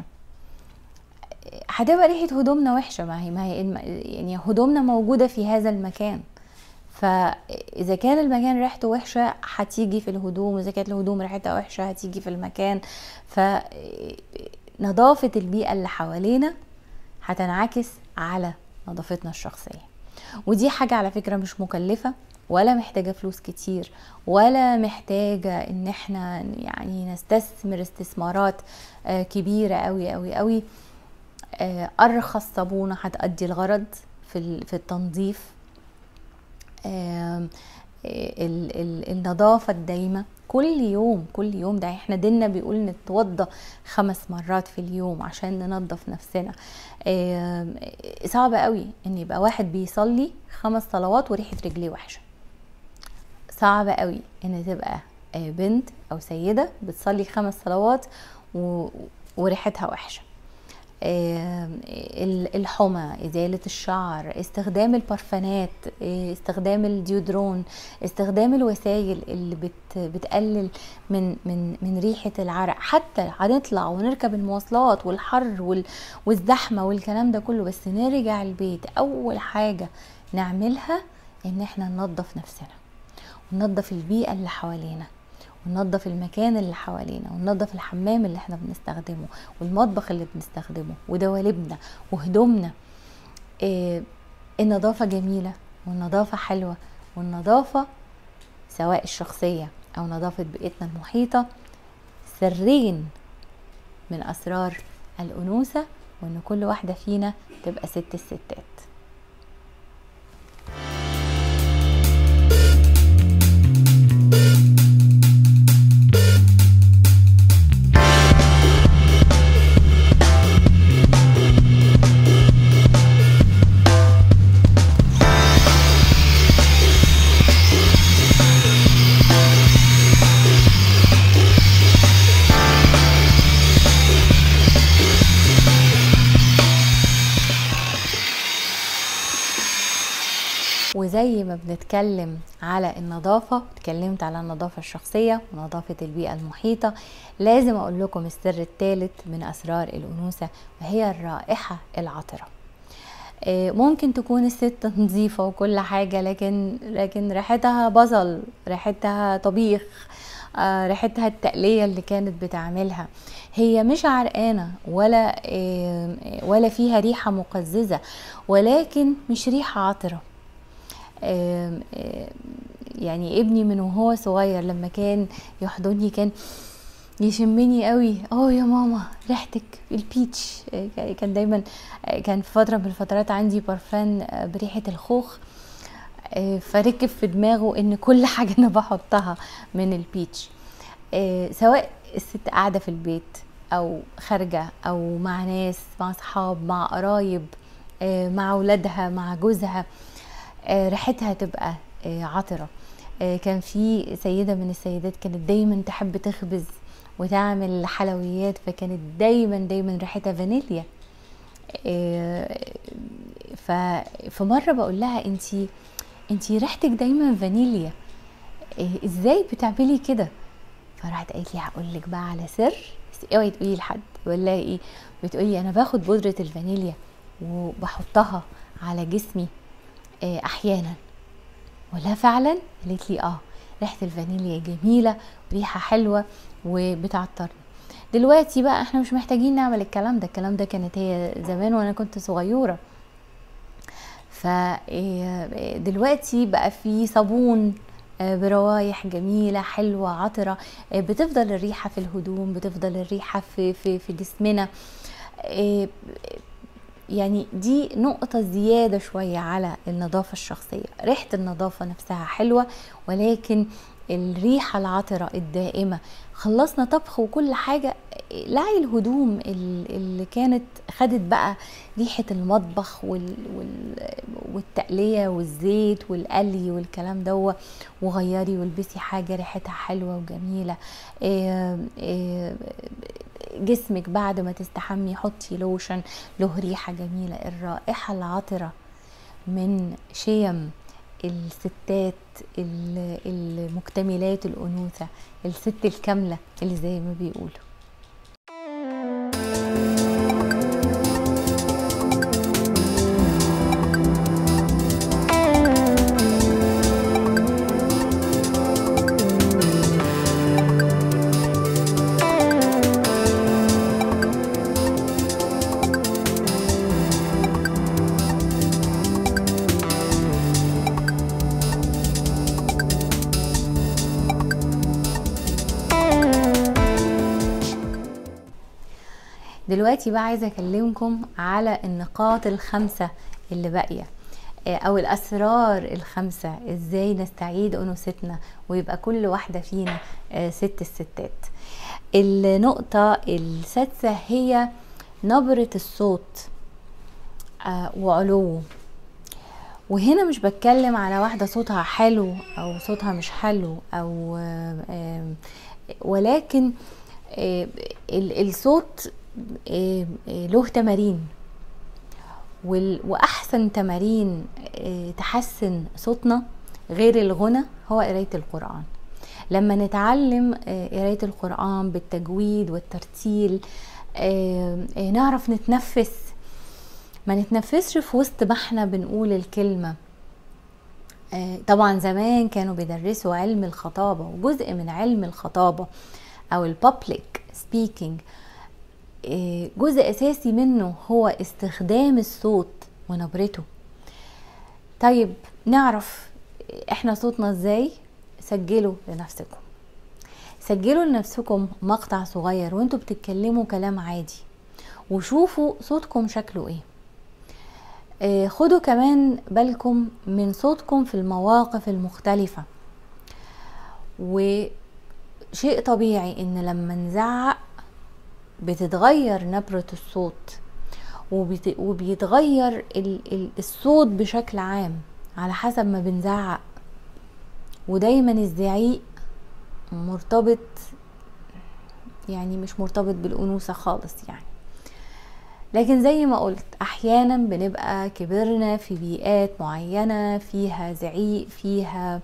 هتبقى ريحة هدومنا وحشة. ما هي يعني هدومنا موجودة في هذا المكان، فإذا كان المكان ريحته وحشة هتيجي في الهدوم، وإذا كانت الهدوم ريحتها وحشة هتيجي في المكان. فنظافة البيئة اللي حوالينا هتنعكس على نظافتنا الشخصية، ودي حاجة على فكرة مش مكلفة ولا محتاجة فلوس كتير، ولا محتاجة ان احنا يعني نستثمر استثمارات كبيرة قوي قوي قوي. ارخص صابونة هتأدي الغرض في التنظيف. النظافة الدايمة كل يوم، ده احنا ديننا بيقول نتوضى 5 مرات في اليوم عشان ننظف نفسنا. صعب قوي ان يبقى واحد بيصلي 5 صلوات وريحة رجليه وحشة. صعب قوي ان تبقى بنت او سيدة بتصلي 5 صلوات وريحتها وحشة. الحمى، ازالة الشعر، استخدام البارفانات، استخدام الديودرون، استخدام الوسائل اللي بتقلل من ريحة العرق. حتى هنطلع ونركب المواصلات والحر والزحمة والكلام ده كله، بس نرجع البيت اول حاجة نعملها ان احنا ننظف نفسنا وننظف البيئة اللي حوالينا وننظف المكان اللي حوالينا وننظف الحمام اللي احنا بنستخدمه والمطبخ اللي بنستخدمه ودوالبنا وهدومنا. النظافة جميلة والنظافة حلوة، والنظافة سواء الشخصية او نظافة بيئتنا المحيطة سرين من اسرار الانوثة، وان كل واحدة فينا تبقى ست الستات. وزي ما بنتكلم على النظافة، اتكلمت على النظافة الشخصية ونظافة البيئة المحيطة، لازم اقول لكم السر الثالث من اسرار الانوثة، وهي الرائحة العطرة. ممكن تكون الست نظيفة وكل حاجة، لكن ريحتها بصل، ريحتها طبيخ، ريحتها التقلية اللي كانت بتعملها، هي مش عرقانة ولا فيها ريحة مقززة، ولكن مش ريحة عطرة. يعني ابني من وهو صغير لما كان يحضني كان يشمني قوي، يا ماما ريحتك البيتش. كان دايما كان في فترة من الفترات عندي برفان بريحة الخوخ، فركب في دماغه ان كل حاجة انا بحطها من البيتش، سواء الست قاعدة في البيت او خارجة او مع ناس، مع صحاب، مع قرايب، مع اولادها، مع جوزها، ريحتها تبقى عطرة. كان في سيدة من السيدات كانت دايما تحب تخبز وتعمل حلويات، فكانت دايما ريحتها فانيليا. فمرة بقول لها انتي ريحتك دايما فانيليا، ازاي بتعملي كده؟ فراحت قالت لي هقول لك بقى على سر، بس اوعي تقولي لحد. ولا ايه؟ بتقولي انا باخد بودرة الفانيليا وبحطها على جسمي احيانا. ولا فعلا؟ قالت لي ريحه الفانيليا جميله وريحه حلوه وبتعطرني. دلوقتي بقى احنا مش محتاجين نعمل الكلام ده كانت هي زمان وانا كنت صغيره. فدلوقتي بقى في صابون بروايح جميله حلوه عطره، بتفضل الريحه في الهدوم، بتفضل الريحه في جسمنا. يعني دي نقطة زيادة شوية على النظافة الشخصية. ريحة النظافة نفسها حلوة، ولكن الريحة العطرة الدائمة. خلصنا طبخ وكل حاجة، لعي الهدوم اللي كانت خدت بقى ريحة المطبخ والتقلية والزيت والقلي والكلام ده، وغيري والبسي حاجة ريحتها حلوة وجميلة. جسمك بعد ما تستحمي حطي لوشن له ريحة جميلة. الرائحة العطرة من شيم الستات المكتملات الأنوثة، الست الكاملة اللي زي ما بيقولوا. دلوقتي بقى عايزة اكلمكم على النقاط الخمسة اللي باقية، او الاسرار الخمسة، ازاي نستعيد انوثتنا ويبقى كل واحدة فينا ست الستات. النقطة السادسة هي نبرة الصوت وعلوه. وهنا مش بتكلم على واحدة صوتها حلو او صوتها مش حلو، او ولكن الصوت له تمارين، واحسن تمارين تحسن صوتنا غير الغنى هو قراية القرآن. لما نتعلم قراية القرآن بالتجويد والترتيل نعرف نتنفس، ما نتنفسش في وسط ما احنا بنقول الكلمة. طبعا زمان كانوا بيدرسوا علم الخطابة، وجزء من علم الخطابة او البابليك سبيكينج جزء اساسي منه هو استخدام الصوت ونبرته. طيب نعرف احنا صوتنا ازاي؟ سجلوا لنفسكم، سجلوا لنفسكم مقطع صغير وانتوا بتتكلموا كلام عادي، وشوفوا صوتكم شكله ايه. خدوا كمان بالكم من صوتكم في المواقف المختلفة. وشيء طبيعي ان لما نزعق بتتغير نبرة الصوت، وبيتغير الصوت بشكل عام على حسب ما بنزعق. ودايما الزعيق مرتبط، يعني مش مرتبط بالأنوثة خالص يعني. لكن زي ما قلت احيانا بنبقى كبرنا في بيئات معينة فيها زعيق، فيها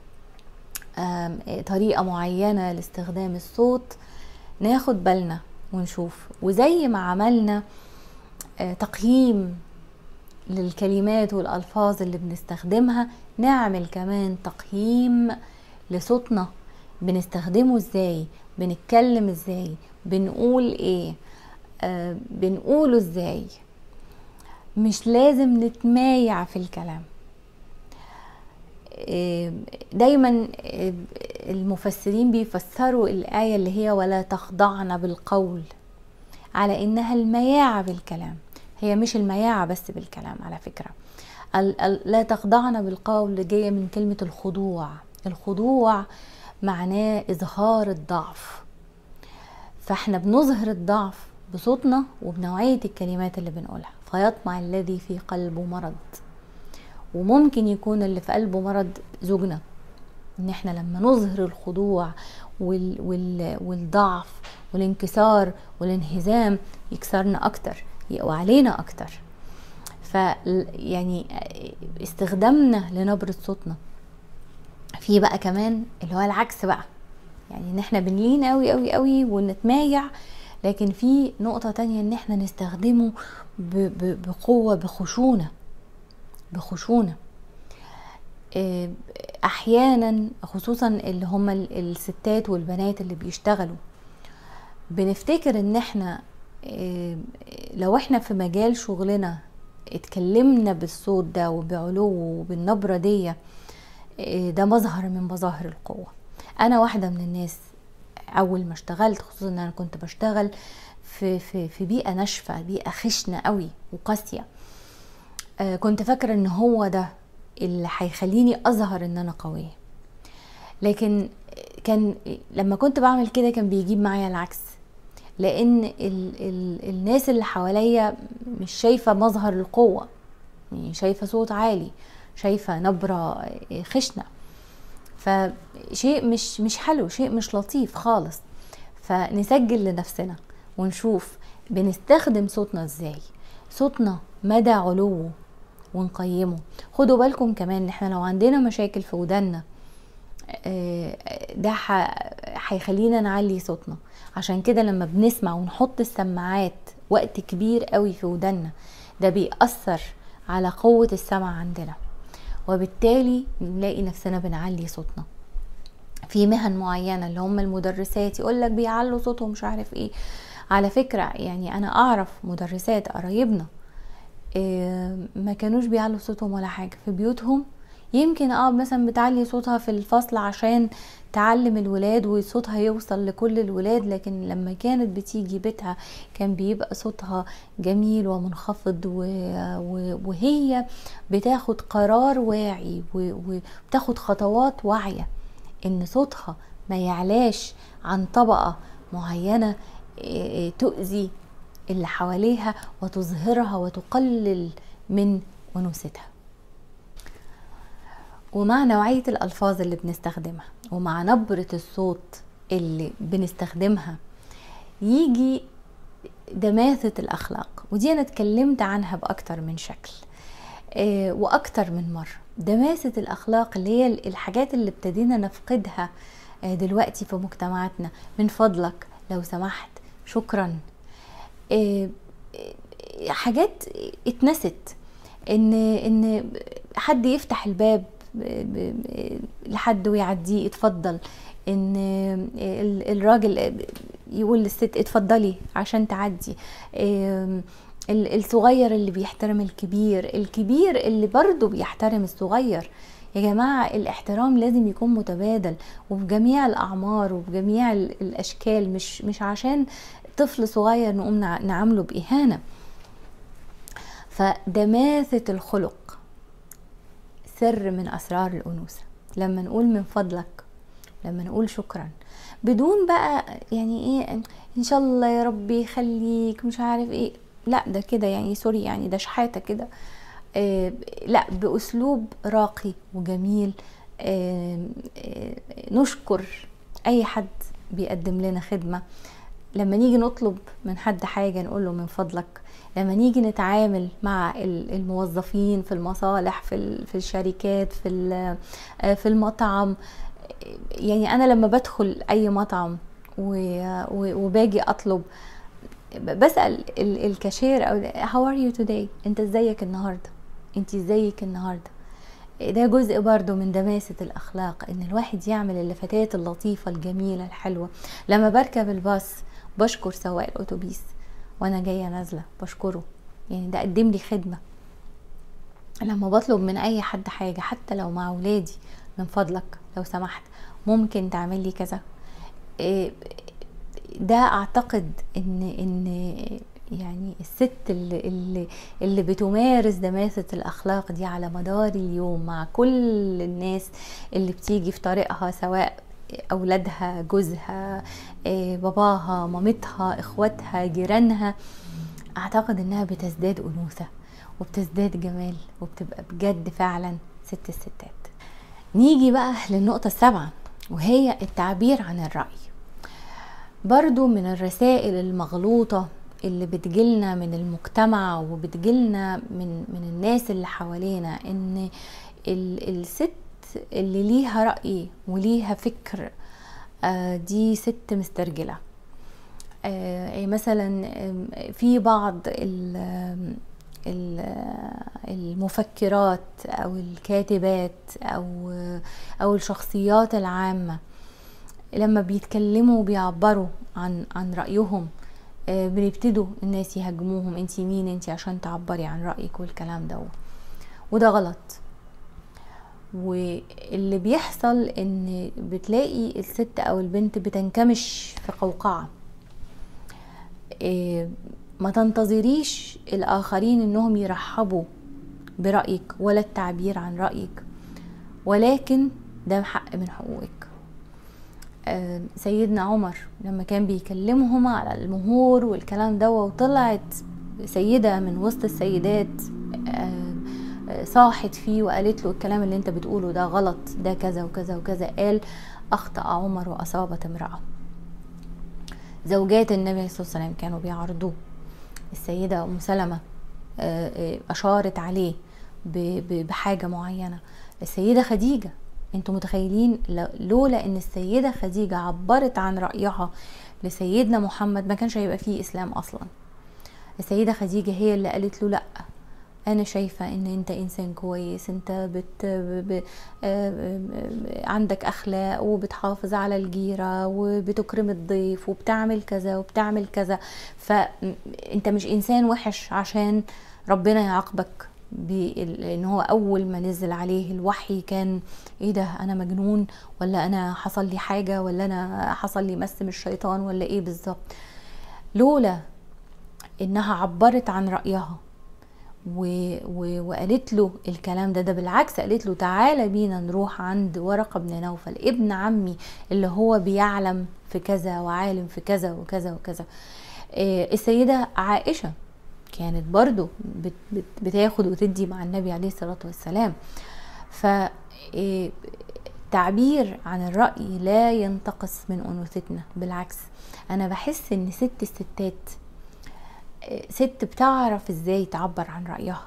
طريقة معينة لاستخدام الصوت، ناخد بالنا ونشوف. وزي ما عملنا تقييم للكلمات والألفاظ اللي بنستخدمها، نعمل كمان تقييم لصوتنا، بنستخدمه ازاي، بنتكلم ازاي، بنقول ايه، بنقوله ازاي. مش لازم نتمايع في الكلام. دايما المفسرين بيفسروا الآية اللي هي ولا تخضعن بالقول على انها المياعة بالكلام. هي مش المياعة بس بالكلام على فكرة. لا تخضعن بالقول جاية من كلمة الخضوع. الخضوع معناه إظهار الضعف، فاحنا بنظهر الضعف بصوتنا وبنوعية الكلمات اللي بنقولها. فيطمع الذي في قلبه مرض، وممكن يكون اللي في قلبه مرض زوجنا. ان احنا لما نظهر الخضوع والضعف والانكسار والانهزام يكسرنا اكتر، يقوى علينا اكتر. يعني استخدامنا لنبرة صوتنا. في بقى كمان اللي هو العكس بقى، يعني ان احنا بنلين قوي قوي قوي ونتمايع. لكن في نقطة تانية ان احنا نستخدمه بقوة، بخشونة. احيانا خصوصا اللي هم الستات والبنات اللي بيشتغلوا، بنفتكر ان احنا لو احنا في مجال شغلنا اتكلمنا بالصوت ده وبعلو وبالنبرة دي، ده مظهر من مظاهر القوة. انا واحدة من الناس اول ما اشتغلت، خصوصا ان انا كنت بشتغل في بيئة ناشفة، بيئة خشنة قوي وقاسية، كنت فاكرة ان هو ده اللي هيخليني اظهر ان انا قوية. لكن كان لما كنت بعمل كده كان بيجيب معايا العكس، لان الناس اللي حواليا مش شايفة مظهر القوة، يعني شايفة صوت عالي، شايفة نبرة خشنة، فشيء مش حلو، شيء مش لطيف خالص. فنسجل لنفسنا ونشوف بنستخدم صوتنا ازاي، صوتنا مدى علوه ونقيمه. خدوا بالكم كمان ان احنا لو عندنا مشاكل في ودنا ده هيخلينا نعلي صوتنا. عشان كده لما بنسمع ونحط السماعات وقت كبير قوي في ودنا، ده بيأثر على قوة السمع عندنا، وبالتالي نلاقي نفسنا بنعلي صوتنا. في مهن معينة اللي هم المدرسات يقولك بيعلوا صوتهم مش عارف ايه. على فكرة يعني انا اعرف مدرسات قرايبنا ما كانوش بيعلوا صوتهم ولا حاجة، في بيوتهم يمكن مثلا بتعلي صوتها في الفصل عشان تعلم الولاد وصوتها يوصل لكل الولاد، لكن لما كانت بتيجي بيتها كان بيبقى صوتها جميل ومنخفض، وهي بتاخد قرار واعي وبتاخد خطوات واعية ان صوتها ما يعلاش عن طبقة معينة تؤذي اللي حواليها وتظهرها وتقلل من أنوثتها. ومع نوعية الألفاظ اللي بنستخدمها ومع نبرة الصوت اللي بنستخدمها يجي دماثة الأخلاق، ودي أنا اتكلمت عنها بأكتر من شكل وأكتر من مرة. دماثة الأخلاق اللي هي الحاجات اللي ابتدينا نفقدها دلوقتي في مجتمعاتنا. من فضلك، لو سمحت، شكرا، حاجات اتنست. ان حد يفتح الباب لحد ويعديه اتفضل، ان الراجل يقول للست اتفضلي عشان تعدي، الصغير اللي بيحترم الكبير اللي برضو بيحترم الصغير. يا جماعة الاحترام لازم يكون متبادل وبجميع الأعمار وبجميع الأشكال، مش عشان طفل صغير نقوم نعامله بإهانة. فدماثة الخلق سر من أسرار الأنوثة. لما نقول من فضلك، لما نقول شكرا، بدون بقى يعني ايه ان شاء الله يا ربي يخليك مش عارف ايه، لا ده كده يعني سوري يعني ده شحاتة كده، لا بأسلوب راقي وجميل. نشكر أي حد بيقدم لنا خدمة. لما نيجي نطلب من حد حاجة نقول له من فضلك. لما نيجي نتعامل مع الموظفين في المصالح، في الشركات، في المطعم، يعني أنا لما بدخل أي مطعم وباجي أطلب بسأل الكاشير أو how are you today، انت ازيك النهاردة، انت ازيك النهاردة. ده جزء برضو من دماسة الأخلاق، ان الواحد يعمل اللفتات اللطيفة الجميلة الحلوة. لما بركب الباص بشكر سواق الأتوبيس وانا جاية نازلة بشكره، يعني ده قدم لي خدمة. لما بطلب من اي حد حاجة حتى لو مع ولادي، من فضلك لو سمحت ممكن تعمل لي كذا. ده اعتقد ان يعني الست اللي بتمارس دماثة الاخلاق دي على مدار اليوم مع كل الناس اللي بتيجي في طريقها، سواء اولادها، جوزها، باباها، مامتها، اخواتها، جيرانها، اعتقد انها بتزداد انوثة وبتزداد جمال وبتبقى بجد فعلا ست الستات. نيجي بقى للنقطة السابعة، وهي التعبير عن الرأي. برضو من الرسائل المغلوطة اللي بتجيلنا من المجتمع وبتجيلنا من الناس اللي حوالينا، ان الست اللي ليها رأي وليها فكر دي ست مسترجلة. مثلا في بعض المفكرات او الكاتبات او الشخصيات العامة لما بيتكلموا وبيعبروا عن رأيهم بنبتدوا الناس يهاجموهم، انتي مين انتي عشان تعبري عن رأيك والكلام ده، وده غلط. واللي بيحصل ان بتلاقي الست او البنت بتنكمش في قوقعة. ما تنتظريش الآخرين انهم يرحبوا برأيك ولا التعبير عن رأيك، ولكن ده حق من حقوقك. سيدنا عمر لما كان بيكلمهم على المهور والكلام ده، وطلعت سيدة من وسط السيدات صاحت فيه وقالت له الكلام اللي انت بتقوله ده غلط، ده كذا وكذا وكذا، قال أخطأ عمر وأصابت امرأة. زوجات النبي صلى الله عليه وسلم كانوا بيعرضوه. السيدة أم سلمة أشارت عليه بحاجة معينة. السيدة خديجة، انتوا متخيلين لولا ان السيدة خديجة عبرت عن رأيها لسيدنا محمد ما كانش هيبقى فيه اسلام اصلا. السيدة خديجة هي اللي قالت له لا، انا شايفة ان انت انسان كويس، انت عندك اخلاق وبتحافظ على الجيرة وبتكرم الضيف وبتعمل كذا وبتعمل كذا، فانت مش انسان وحش عشان ربنا يعاقبك لان هو اول ما نزل عليه الوحي كان ايه ده، انا مجنون ولا انا حصل لي حاجة ولا انا حصل لي مس من الشيطان ولا ايه بالظبط. لولا انها عبرت عن رأيها وقالت له الكلام ده بالعكس قالت له تعالى بينا نروح عند ورقة بن نوفل ابن عمي اللي هو بيعلم في كذا وعالم في كذا وكذا وكذا. السيدة عائشة كانت برضو بتاخد وتدي مع النبي عليه الصلاة والسلام. تعبير عن الرأي لا ينتقص من أنوثتنا، بالعكس أنا بحس إن ست الستات ست بتعرف إزاي تعبر عن رأيها،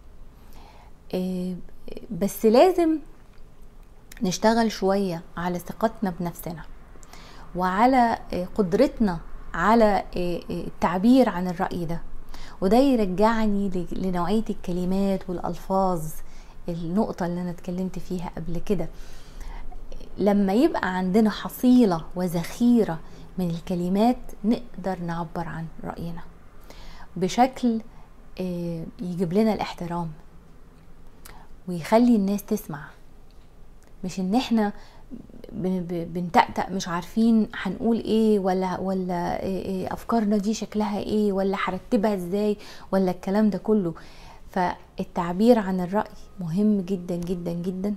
بس لازم نشتغل شوية على ثقتنا بنفسنا وعلى قدرتنا على التعبير عن الرأي ده. وده يرجعني لنوعية الكلمات والألفاظ، النقطة اللي أنا اتكلمت فيها قبل كده. لما يبقى عندنا حصيلة وذخيرة من الكلمات نقدر نعبر عن رأينا بشكل يجيب لنا الاحترام ويخلي الناس تسمع، مش ان احنا بنتأتأ مش عارفين هنقول ايه ولا إيه افكارنا دي شكلها ايه ولا هرتبها ازاي ولا الكلام ده كله. فالتعبير عن الرأي مهم جدا جدا جدا.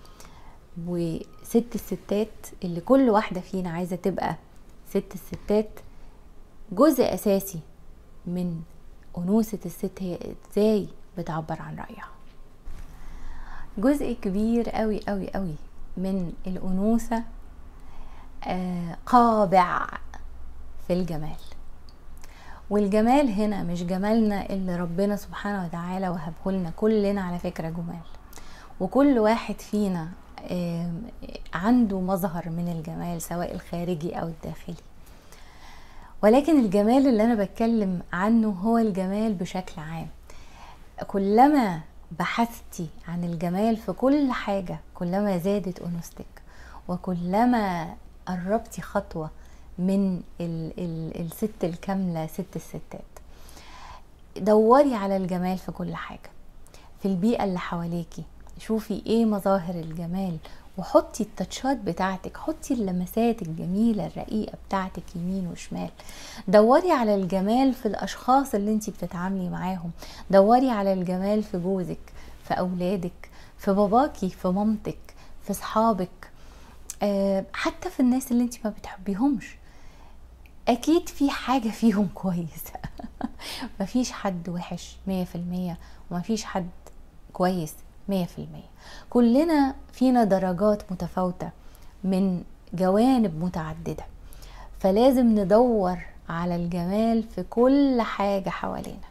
وست الستات اللي كل واحدة فينا عايزة تبقى ست الستات، جزء اساسي من أنوثة الست هي ازاي بتعبر عن رأيها. جزء كبير قوي قوي قوي من الأنوثة قابع في الجمال. والجمال هنا مش جمالنا اللي ربنا سبحانه وتعالى وهبه لنا، كلنا على فكرة جمال، وكل واحد فينا عنده مظهر من الجمال سواء الخارجي أو الداخلي. ولكن الجمال اللي أنا بتكلم عنه هو الجمال بشكل عام. كلما بحثتي عن الجمال في كل حاجة كلما زادت أنوثتك، وكلما قربتي خطوة من الست الكاملة، ست الستات. دوري على الجمال في كل حاجة، في البيئة اللي حواليكي، شوفي ايه مظاهر الجمال وحطي التاتشات بتاعتك، حطي اللمسات الجميلة الرقيقة بتاعتك يمين وشمال. دوري على الجمال في الأشخاص اللي انتي بتتعاملي معاهم، دوري على الجمال في جوزك، في أولادك، في باباكي، في مامتك، في صحابك، حتى في الناس اللي انتي ما بتحبيهمش. أكيد في حاجة فيهم كويسة مفيش حد وحش 100% ومفيش حد كويس 100%. كلنا فينا درجات متفاوتة من جوانب متعددة، فلازم ندور على الجمال في كل حاجة حوالينا،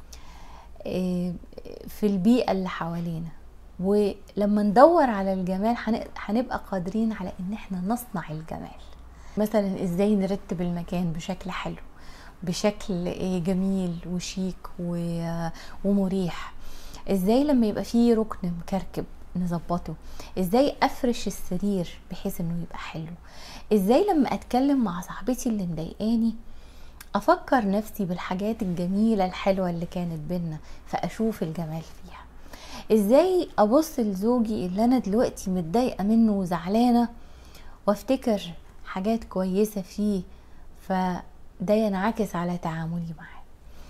في البيئة اللي حوالينا. ولما ندور على الجمال هنبقى قادرين على ان احنا نصنع الجمال. مثلا ازاي نرتب المكان بشكل حلو، بشكل جميل وشيك ومريح. ازاي لما يبقى فيه ركن مكركب نظبطه، ازاي افرش السرير بحيث انه يبقى حلو، ازاي لما اتكلم مع صاحبتي اللي مضايقاني افكر نفسي بالحاجات الجميلة الحلوة اللي كانت بينا فاشوف الجمال فيها. ازاي ابص لزوجي اللي انا دلوقتي متضايقة منه وزعلانة وافتكر حاجات كويسة فيه فده ينعكس على تعاملي معاه.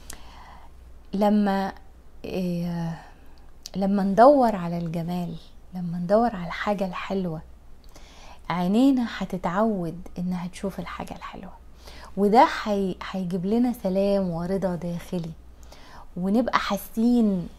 لما ندور على الجمال، لما ندور على الحاجة الحلوة، عينينا هتتعود انها تشوف الحاجة الحلوة، وده هيجيب لنا سلام ورضا داخلي، ونبقى حاسين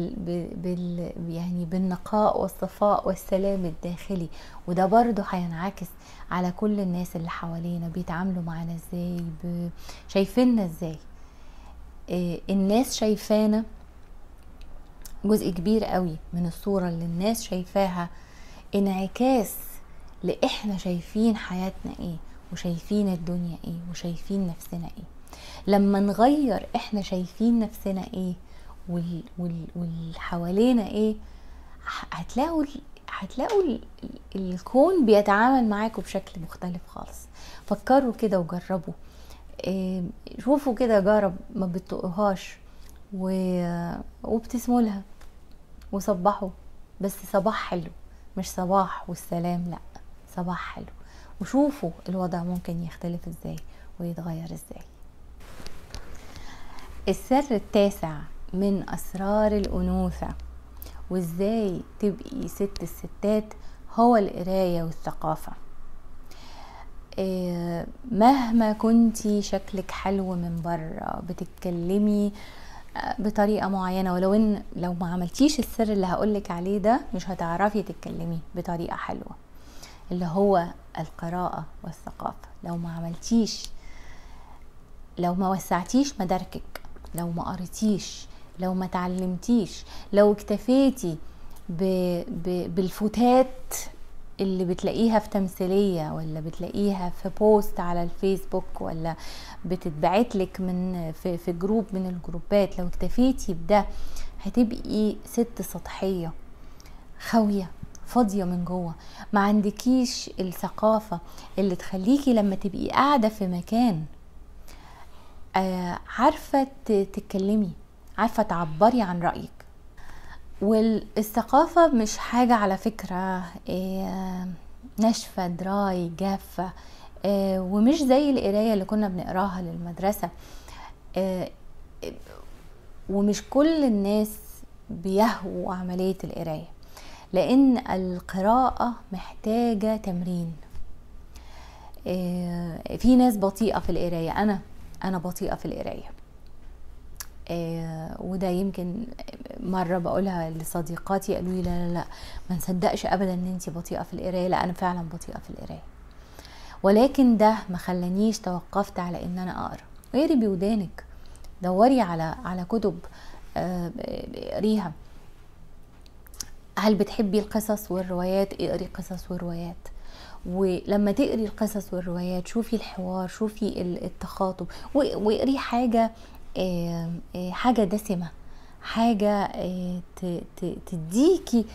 يعني بالنقاء والصفاء والسلام الداخلي. وده برضو هينعكس على كل الناس اللي حوالينا، بيتعاملوا معنا ازاي، شايفيننا ازاي. الناس شايفانا، جزء كبير قوي من الصورة اللي الناس شايفاها انعكاس لإحنا شايفين حياتنا ايه وشايفين الدنيا ايه وشايفين نفسنا ايه. لما نغير احنا شايفين نفسنا ايه والحوالينا ايه، هتلاقوا الكون بيتعامل معاكم بشكل مختلف خالص. فكروا كده وجربوا، شوفوا كده جارة ما بتطقهاش وابتسموا لها، وصبحوا، بس صباح حلو، مش صباح والسلام، لا، صباح حلو. وشوفوا الوضع ممكن يختلف ازاي ويتغير ازاي. السر التاسع من اسرار الانوثة وازاي تبقي ست الستات هو القراية والثقافة. مهما كنتي شكلك حلو من بره، بتتكلمي بطريقة معينة، ولو ان لو ما عملتيش السر اللي هقولك عليه ده مش هتعرفي تتكلمي بطريقة حلوة، اللي هو القراءة والثقافة. لو ما عملتيش، لو ما وسعتيش مداركك، لو ما قريتيش، لو ما تعلمتيش، لو اكتفيتي بالفتات اللي بتلاقيها في تمثيلية، ولا بتلاقيها في بوست على الفيسبوك، ولا بتتبعتلك في جروب من الجروبات، لو اكتفيتي بده هتبقي ست سطحية خاوية فاضية من جوه. ما عندكيش الثقافة اللي تخليكي لما تبقي قاعدة في مكان عارفة تتكلمي، عارفة تعبري عن رأيك. والثقافة مش حاجة على فكرة ناشفة دراي جافة، ومش زي القراية اللي كنا بنقراها للمدرسة. ومش كل الناس بيهووا عملية القراية، لأن القراءة محتاجة تمرين. في ناس بطيئة في القراية، أنا بطيئة في القراية، وده يمكن مرة بقولها لصديقاتي قالوا لي لا لا لا ما نصدقش أبدا أن انتي بطيئة في القراية. لا، أنا فعلا بطيئة في القراية، ولكن ده ما خلانيش توقفت على أن أنا أقرأ. اقري بودانك، دوري على كتب اقريها. هل بتحبي القصص والروايات؟ اقري قصص وروايات. ولما تقري القصص والروايات شوفي الحوار، شوفي التخاطب، واقري حاجة دسمة، حاجة تديكي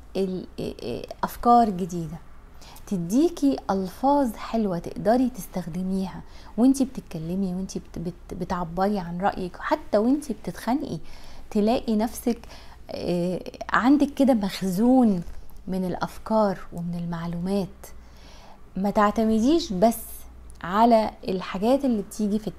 أفكار جديدة، تديكي ألفاظ حلوة تقدري تستخدميها وانتي بتتكلمي، وانتي بتعبري عن رأيك، حتى وانتي بتتخانقي تلاقي نفسك عندك كده مخزون من الأفكار ومن المعلومات. ما تعتمديش بس على الحاجات اللي بتيجي في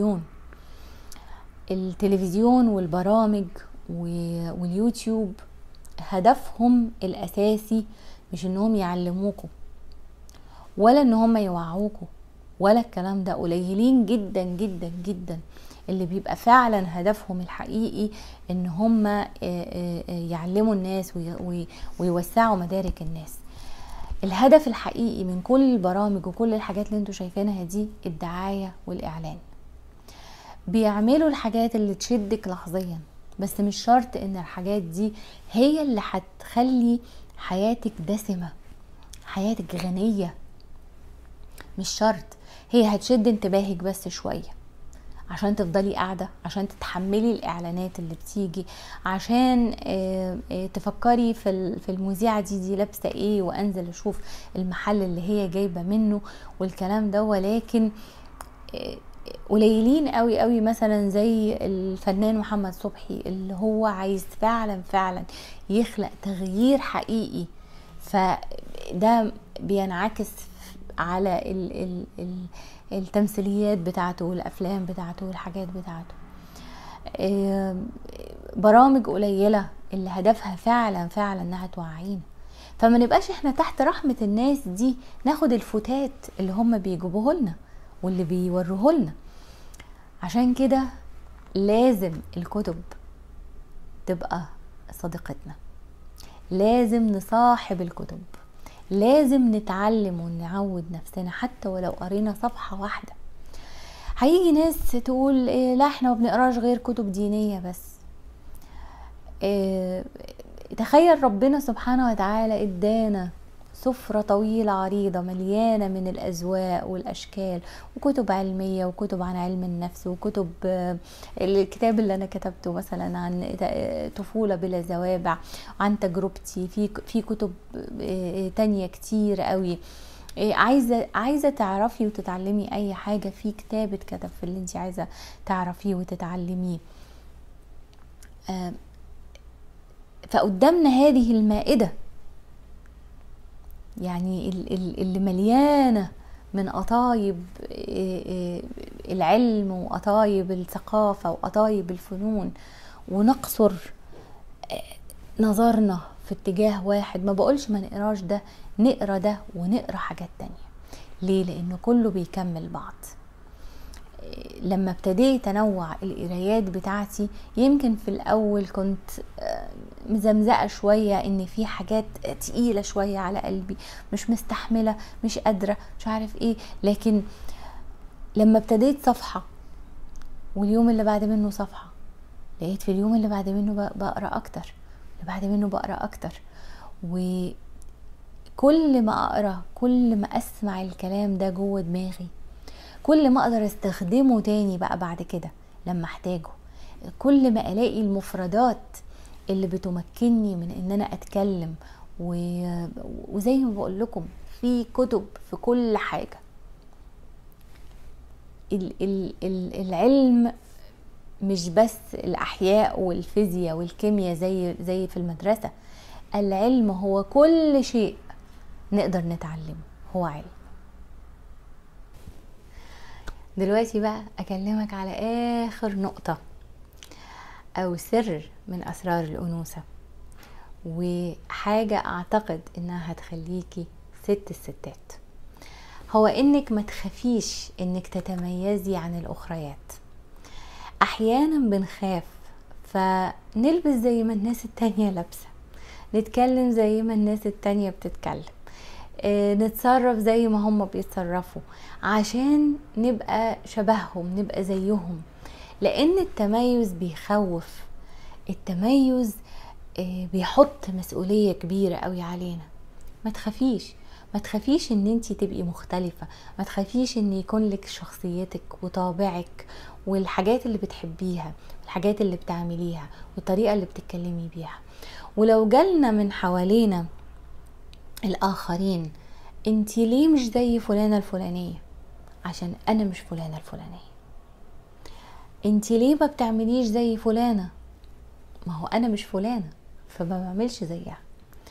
التلفزيون والبرامج واليوتيوب. هدفهم الأساسي مش انهم يعلموكوا ولا ان هم يوعوكوا ولا الكلام ده. قليلين جدا جدا جدا اللي بيبقى فعلا هدفهم الحقيقي ان هم يعلموا الناس ويوسعوا مدارك الناس. الهدف الحقيقي من كل البرامج وكل الحاجات اللي انتوا شايفينها دي الدعاية والإعلان. بيعملوا الحاجات اللي تشدك لحظيا، بس مش شرط ان الحاجات دي هي اللي هتخلي حياتك دسمة، حياتك غنية. مش شرط، هي هتشد انتباهك بس شوية عشان تفضلي قاعدة، عشان تتحملي الإعلانات اللي بتيجي، عشان تفكري في المذيعة دي لابسة ايه، وانزل اشوف المحل اللي هي جايبة منه والكلام ده. ولكن قليلين قوي قوي مثلا زي الفنان محمد صبحي اللي هو عايز فعلا فعلا يخلق تغيير حقيقي، فده بينعكس على التمثيليات بتاعته والافلام بتاعته والحاجات بتاعته. برامج قليلة اللي هدفها فعلا فعلا انها توعينا، فما نبقاش احنا تحت رحمة الناس دي ناخد الفتات اللي هم بيجيبوه لنا واللي بيوروه لنا. عشان كده لازم الكتب تبقى صديقتنا، لازم نصاحب الكتب، لازم نتعلم ونعود نفسنا حتى ولو قرينا صفحة واحدة. هيجي ناس تقول لا احنا ما بنقراش غير كتب دينية بس. تخيل ربنا سبحانه وتعالى ادانا سفرة طويلة عريضة مليانة من الأذواق والأشكال، وكتب علمية وكتب عن علم النفس، وكتب الكتاب اللي أنا كتبته مثلا عن طفولة بلا زوابع، عن تجربتي في كتب تانية كتير قوي. عايزة تعرفي وتتعلمي أي حاجة، في كتاب اتكتب في اللي انت عايزة تعرفيه وتتعلميه. فقدامنا هذه المائدة يعني اللي مليانة من قطايب العلم وقطايب الثقافة وقطايب الفنون، ونقصر نظرنا في اتجاه واحد. ما بقولش ما نقراش ده، نقرا ده ونقرا حاجات تانية. ليه؟ لأنه كله بيكمل بعض. لما ابتديت انوع القرايات بتاعتي، يمكن في الاول كنت مزمزقه شويه ان في حاجات تقيله شويه على قلبي، مش مستحمله، مش قادره، مش عارف ايه. لكن لما ابتديت صفحه واليوم اللي بعد منه صفحه، لقيت في اليوم اللي بعد منه بقرا اكتر، اللي بعد منه بقرا اكتر. وكل ما اقرا كل ما اسمع الكلام ده جوه دماغي، كل ما اقدر استخدمه تاني بقى بعد كده لما احتاجه، كل ما الاقي المفردات اللي بتمكنني من ان انا اتكلم. وزي ما بقول لكم، في كتب في كل حاجة. العلم مش بس الاحياء والفيزياء والكيمياء زي في المدرسة. العلم هو كل شيء نقدر نتعلمه، هو علم. دلوقتي بقى اكلمك على اخر نقطة او سر من اسرار الانوثة، وحاجة اعتقد انها هتخليكي ست الستات. هو انك ما تخافيش انك تتميزي عن الاخريات. احيانا بنخاف فنلبس زي ما الناس التانية لابسة، نتكلم زي ما الناس التانية بتتكلم، نتصرف زي ما هم بيتصرفوا عشان نبقى شبههم، نبقى زيهم. لان التميز بيخوف، التميز بيحط مسؤولية كبيرة قوي علينا. ما تخافيش ان انتي تبقي مختلفة، ما تخافيش ان يكون لك شخصيتك وطابعك والحاجات اللي بتحبيها، الحاجات اللي بتعمليها والطريقة اللي بتتكلمي بيها. ولو جالنا من حوالينا الاخرين، انتي ليه مش زي فلانة الفلانية؟ عشان انا مش فلانة الفلانية. انتي ليه ما بتعمليش زي فلانة؟ ما هو انا مش فلانة فما بعملش زيها.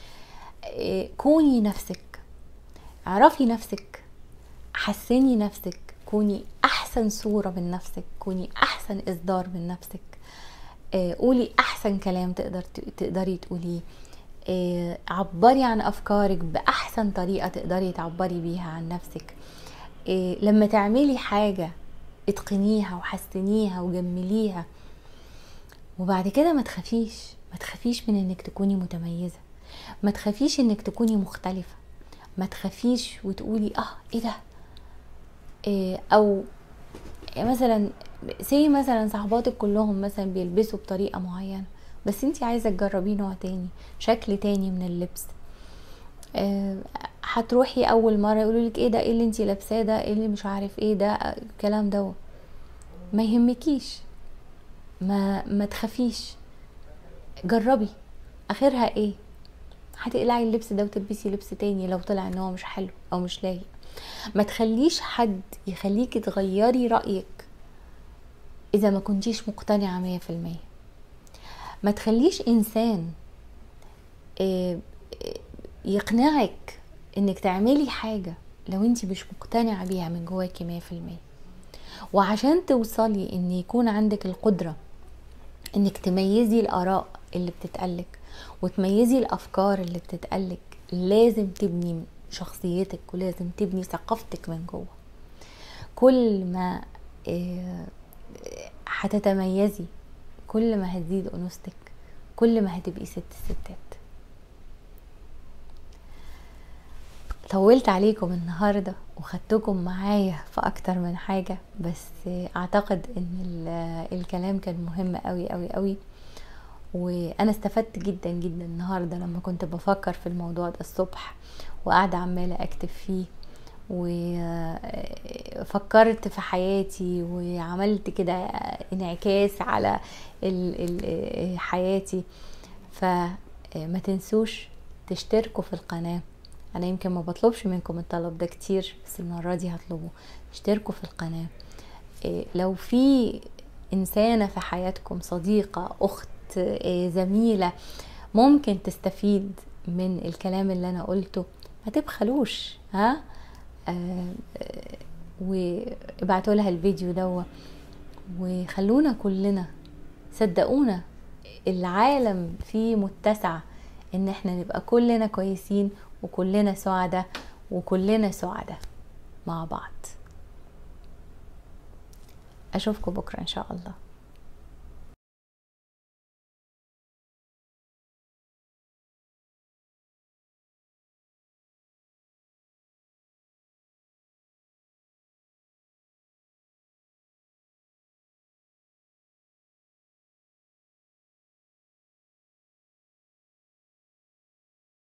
كوني نفسك، اعرفي نفسك، حسني نفسك، كوني احسن صورة من نفسك، كوني احسن اصدار من نفسك، قولي احسن كلام تقدري تقوليه، عبري عن افكارك باحسن طريقة تقدري تعبري بيها عن نفسك. لما تعملي حاجة اتقنيها وحسنيها وجمليها. وبعد كده ما تخافيش من انك تكوني متميزة، ما تخافيش انك تكوني مختلفة، ما تخافيش وتقولي ايه ده. او مثلا مثلا صحباتك كلهم مثلا بيلبسوا بطريقة معينة، بس انتي عايزة تجربي نوع تاني، شكل تاني من اللبس. هتروحي اول مرة يقولولك ايه ده، ايه اللي انتي لابساه ده، ايه اللي مش عارف ايه ده، الكلام ده ما يهمكيش، ما تخافيش، جربي. اخرها ايه؟ هتقلعي اللبس ده وتلبسي لبس تاني لو طلع ان هو مش حلو او مش لايق. ما تخليش حد يخليكي تغيري رأيك اذا ما كنتيش مقتنعة 100%. ما تخليش انسان يقنعك انك تعملي حاجة لو انتي مش مقتنعة بيها من جواكي 100%. وعشان توصلي ان يكون عندك القدرة انك تميزي الاراء اللي بتتقالك وتميزي الافكار اللي بتتقالك، لازم تبني شخصيتك ولازم تبني ثقافتك من جوه. كل ما هتتميزي كل ما هتزيد انوثتك، كل ما هتبقي ست الستات. طولت عليكم النهاردة وخدتكم معايا في اكتر من حاجة، بس اعتقد ان الكلام كان مهم قوي قوي قوي. وانا استفدت جدا جدا النهاردة لما كنت بفكر في الموضوع ده الصبح وقاعدة عمالة اكتب فيه، وفكرت في حياتي وعملت كده انعكاس على حياتي. فما تنسوش تشتركوا في القناة. انا يمكن ما بطلبش منكم الطلب ده كتير، بس المرة دي هطلبه، اشتركوا في القناة. لو في انسانة في حياتكم، صديقة، اخت، زميلة، ممكن تستفيد من الكلام اللي انا قلته، ما تبخلوش. ها وابعتوا لها الفيديو ده، وخلونا كلنا، صدقونا العالم فيه متسع ان احنا نبقى كلنا كويسين وكلنا سعداء وكلنا سعداء مع بعض. اشوفكم بكرة ان شاء الله.